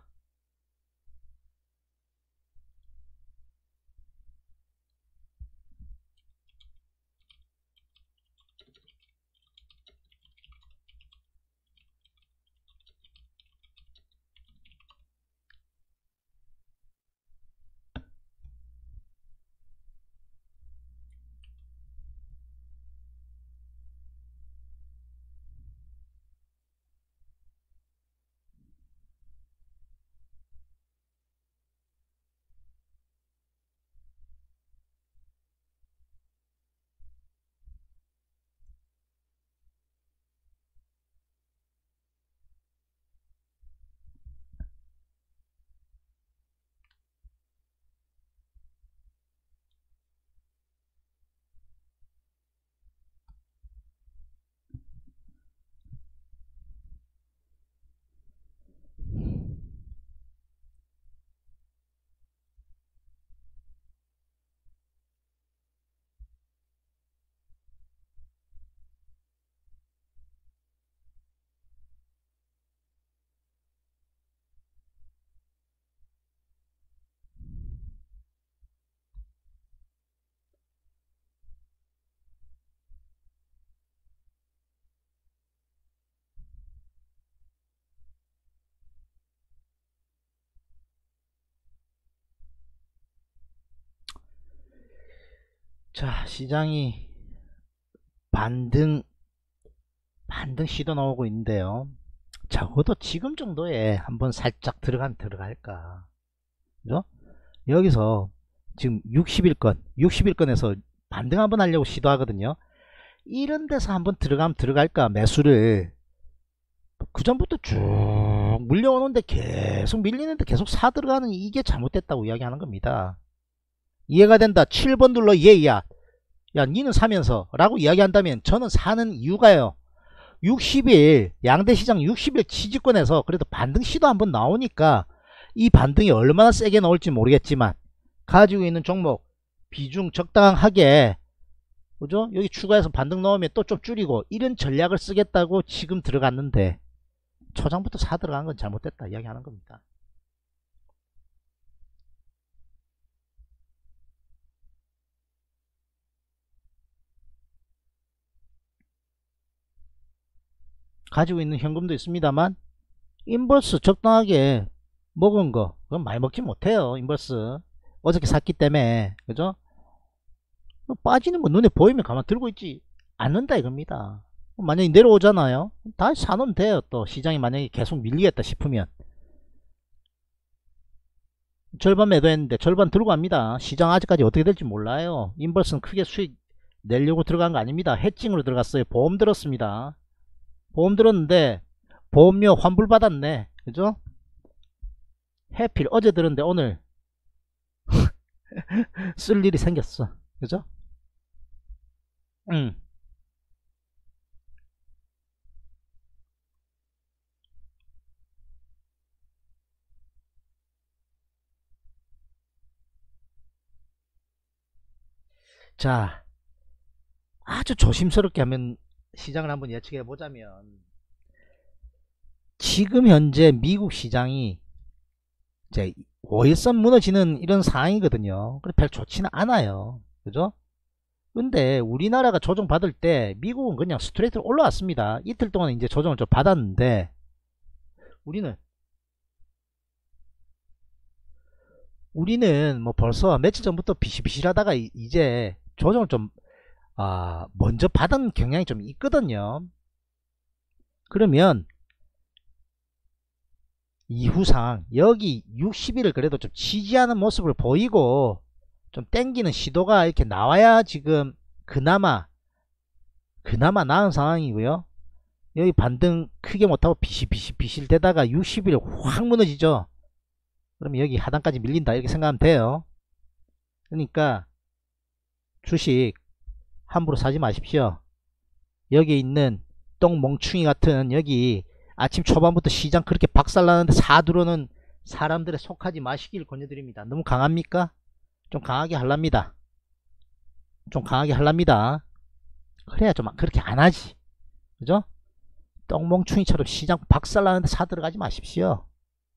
자, 시장이 반등 반등 시도 나오고 있는데요. 적어도 지금 정도에 한번 살짝 들어가면 들어갈까, 그죠? 여기서 지금 육십 일권 육십 일권에서 반등 한번 하려고 시도하거든요. 이런 데서 한번 들어가면 들어갈까, 매수를. 그 전부터 쭉 물려오는데 계속 밀리는데 계속 사 들어가는, 이게 잘못됐다고 이야기하는 겁니다. 이해가 된다. 칠 번 눌러. 예야. 야, 니는 사면서 라고 이야기한다면 저는 사는 이유가요, 육십 일 양대시장 육십 일 지지권에서 그래도 반등 시도 한번 나오니까, 이 반등이 얼마나 세게 나올지 모르겠지만 가지고 있는 종목 비중 적당하게, 그죠? 여기 추가해서 반등 나오면 또 좀 줄이고, 이런 전략을 쓰겠다고 지금 들어갔는데 초장부터 사 들어간 건 잘못됐다 이야기하는 겁니다. 가지고 있는 현금도 있습니다만 인버스 적당하게 먹은 거, 그건 많이 먹지 못해요. 인버스 어저께 샀기 때문에, 그죠? 빠지는 거 눈에 보이면 가만 들고 있지 않는다 이겁니다. 만약에 내려오잖아요, 다시 사놓으면 돼요. 또 시장이 만약에 계속 밀리겠다 싶으면 절반 매도했는데 절반 들고 갑니다. 시장 아직까지 어떻게 될지 몰라요. 인버스는 크게 수익 내려고 들어간 거 아닙니다. 해칭으로 들어갔어요. 보험 들었습니다. 보험 들었는데 보험료 환불 받았네, 그죠? 해필 어제 들었는데 오늘 쓸 일이 생겼어, 그죠? 음. 자, 아주 조심스럽게 하면 시장을 한번 예측해 보자면, 지금 현재 미국 시장이 이제 오일선 무너지는 이런 상황이거든요. 그래 별 좋지는 않아요, 그죠? 근데 우리나라가 조정 받을 때 미국은 그냥 스트레이트로 올라왔습니다. 이틀 동안 이제 조정을 좀 받았는데, 우리는 우리는 뭐 벌써 며칠 전부터 비실비실하다가 이제 조정을 좀 아, 먼저 받은 경향이 좀 있거든요. 그러면 이후 상황, 여기 육십 일을 그래도 좀 지지하는 모습을 보이고 좀 땡기는 시도가 이렇게 나와야 지금 그나마 그나마 나은 상황이고요. 여기 반등 크게 못하고 비실비실비실 되다가 육십 일 확 무너지죠. 그러면 여기 하단까지 밀린다 이렇게 생각하면 돼요. 그러니까 주식 함부로 사지 마십시오. 여기 있는 똥멍충이 같은, 여기 아침 초반부터 시장 그렇게 박살나는데 사 들어오는 사람들에 속하지 마시길 권유드립니다. 너무 강합니까? 좀 강하게 하랍니다. 좀 강하게 하랍니다. 그래야 좀 그렇게 안 하지, 그죠? 똥멍충이처럼 시장 박살나는데 사 들어가지 마십시오.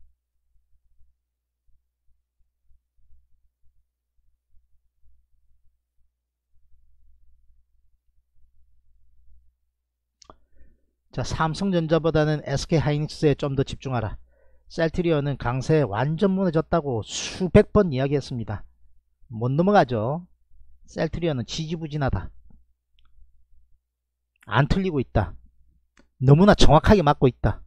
자, 삼성전자보다는 에스케이하이닉스에 좀 더 집중하라. 셀트리온은 강세 완전 무너졌다고 수백 번 이야기했습니다. 못 넘어가죠. 셀트리온은 지지부진하다. 안 틀리고 있다. 너무나 정확하게 맞고 있다.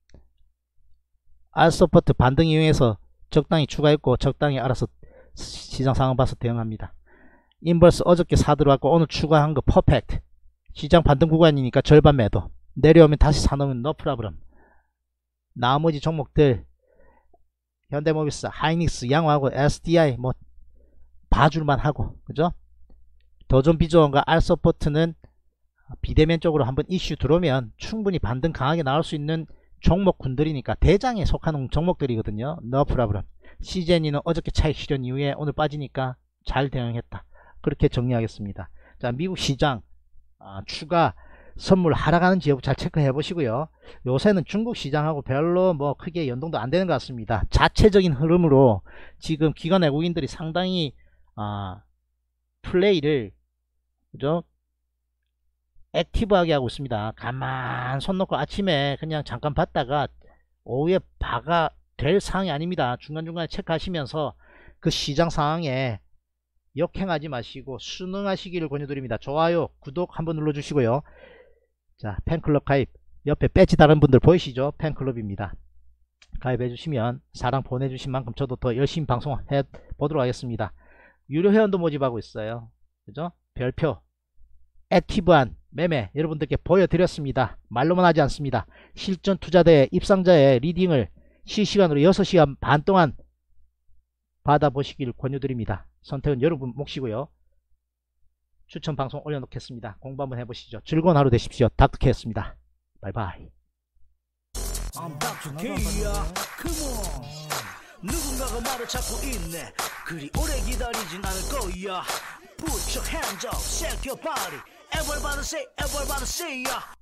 알서포트 반등 이용해서 적당히 추가했고 적당히 알아서 시장 상황 봐서 대응합니다. 인버스 어저께 사 들어왔고 오늘 추가한 거 퍼펙트. 시장 반등 구간이니까 절반 매도. 내려오면 다시 사놓으면 노 프라브럼. 나머지 종목들 현대모비스, 하이닉스, 양호하고 에스디아이 뭐 봐줄만 하고, 그죠? 더존 비조원과 알서포트는 비대면 쪽으로 한번 이슈 들어오면 충분히 반등 강하게 나올 수 있는 종목군들이니까 대장에 속하는 종목들이거든요. 노 프라브럼. 씨제니는 어저께 차익 실현 이후에 오늘 빠지니까 잘 대응했다. 그렇게 정리하겠습니다. 자, 미국 시장 아, 추가 선물 하락하는지 여부 잘 체크해 보시고요. 요새는 중국 시장하고 별로 뭐 크게 연동도 안 되는 것 같습니다. 자체적인 흐름으로 지금 기관 외국인들이 상당히 아, 플레이를, 그죠? 액티브하게 하고 있습니다. 가만 손 놓고 아침에 그냥 잠깐 봤다가 오후에 바가 될 상황이 아닙니다. 중간중간에 체크하시면서 그 시장 상황에 역행하지 마시고 순응하시기를 권유드립니다. 좋아요, 구독 한번 눌러주시고요. 자, 팬클럽 가입, 옆에 배지 다른 분들 보이시죠? 팬클럽입니다. 가입해 주시면 사랑 보내주신 만큼 저도 더 열심히 방송해 보도록 하겠습니다. 유료 회원도 모집하고 있어요. 그죠? 별표 액티브한 매매 여러분들께 보여드렸습니다. 말로만 하지 않습니다. 실전 투자대 입상자의 리딩을 실시간으로 여섯 시간 반 동안 받아보시길 권유드립니다. 선택은 여러분 몫이고요. 추천 방송 올려놓겠습니다. 공부 한번 해보시죠. 즐거운 하루 되십시오. 닥터케였습니다. 바이바이. I'm Doctor K야. Come on. 누군가가 말을 찾고 있네. 그리 오래 기다리진 않을 거야. Put your hands up, shake your body. Everybody say, everybody say, yeah.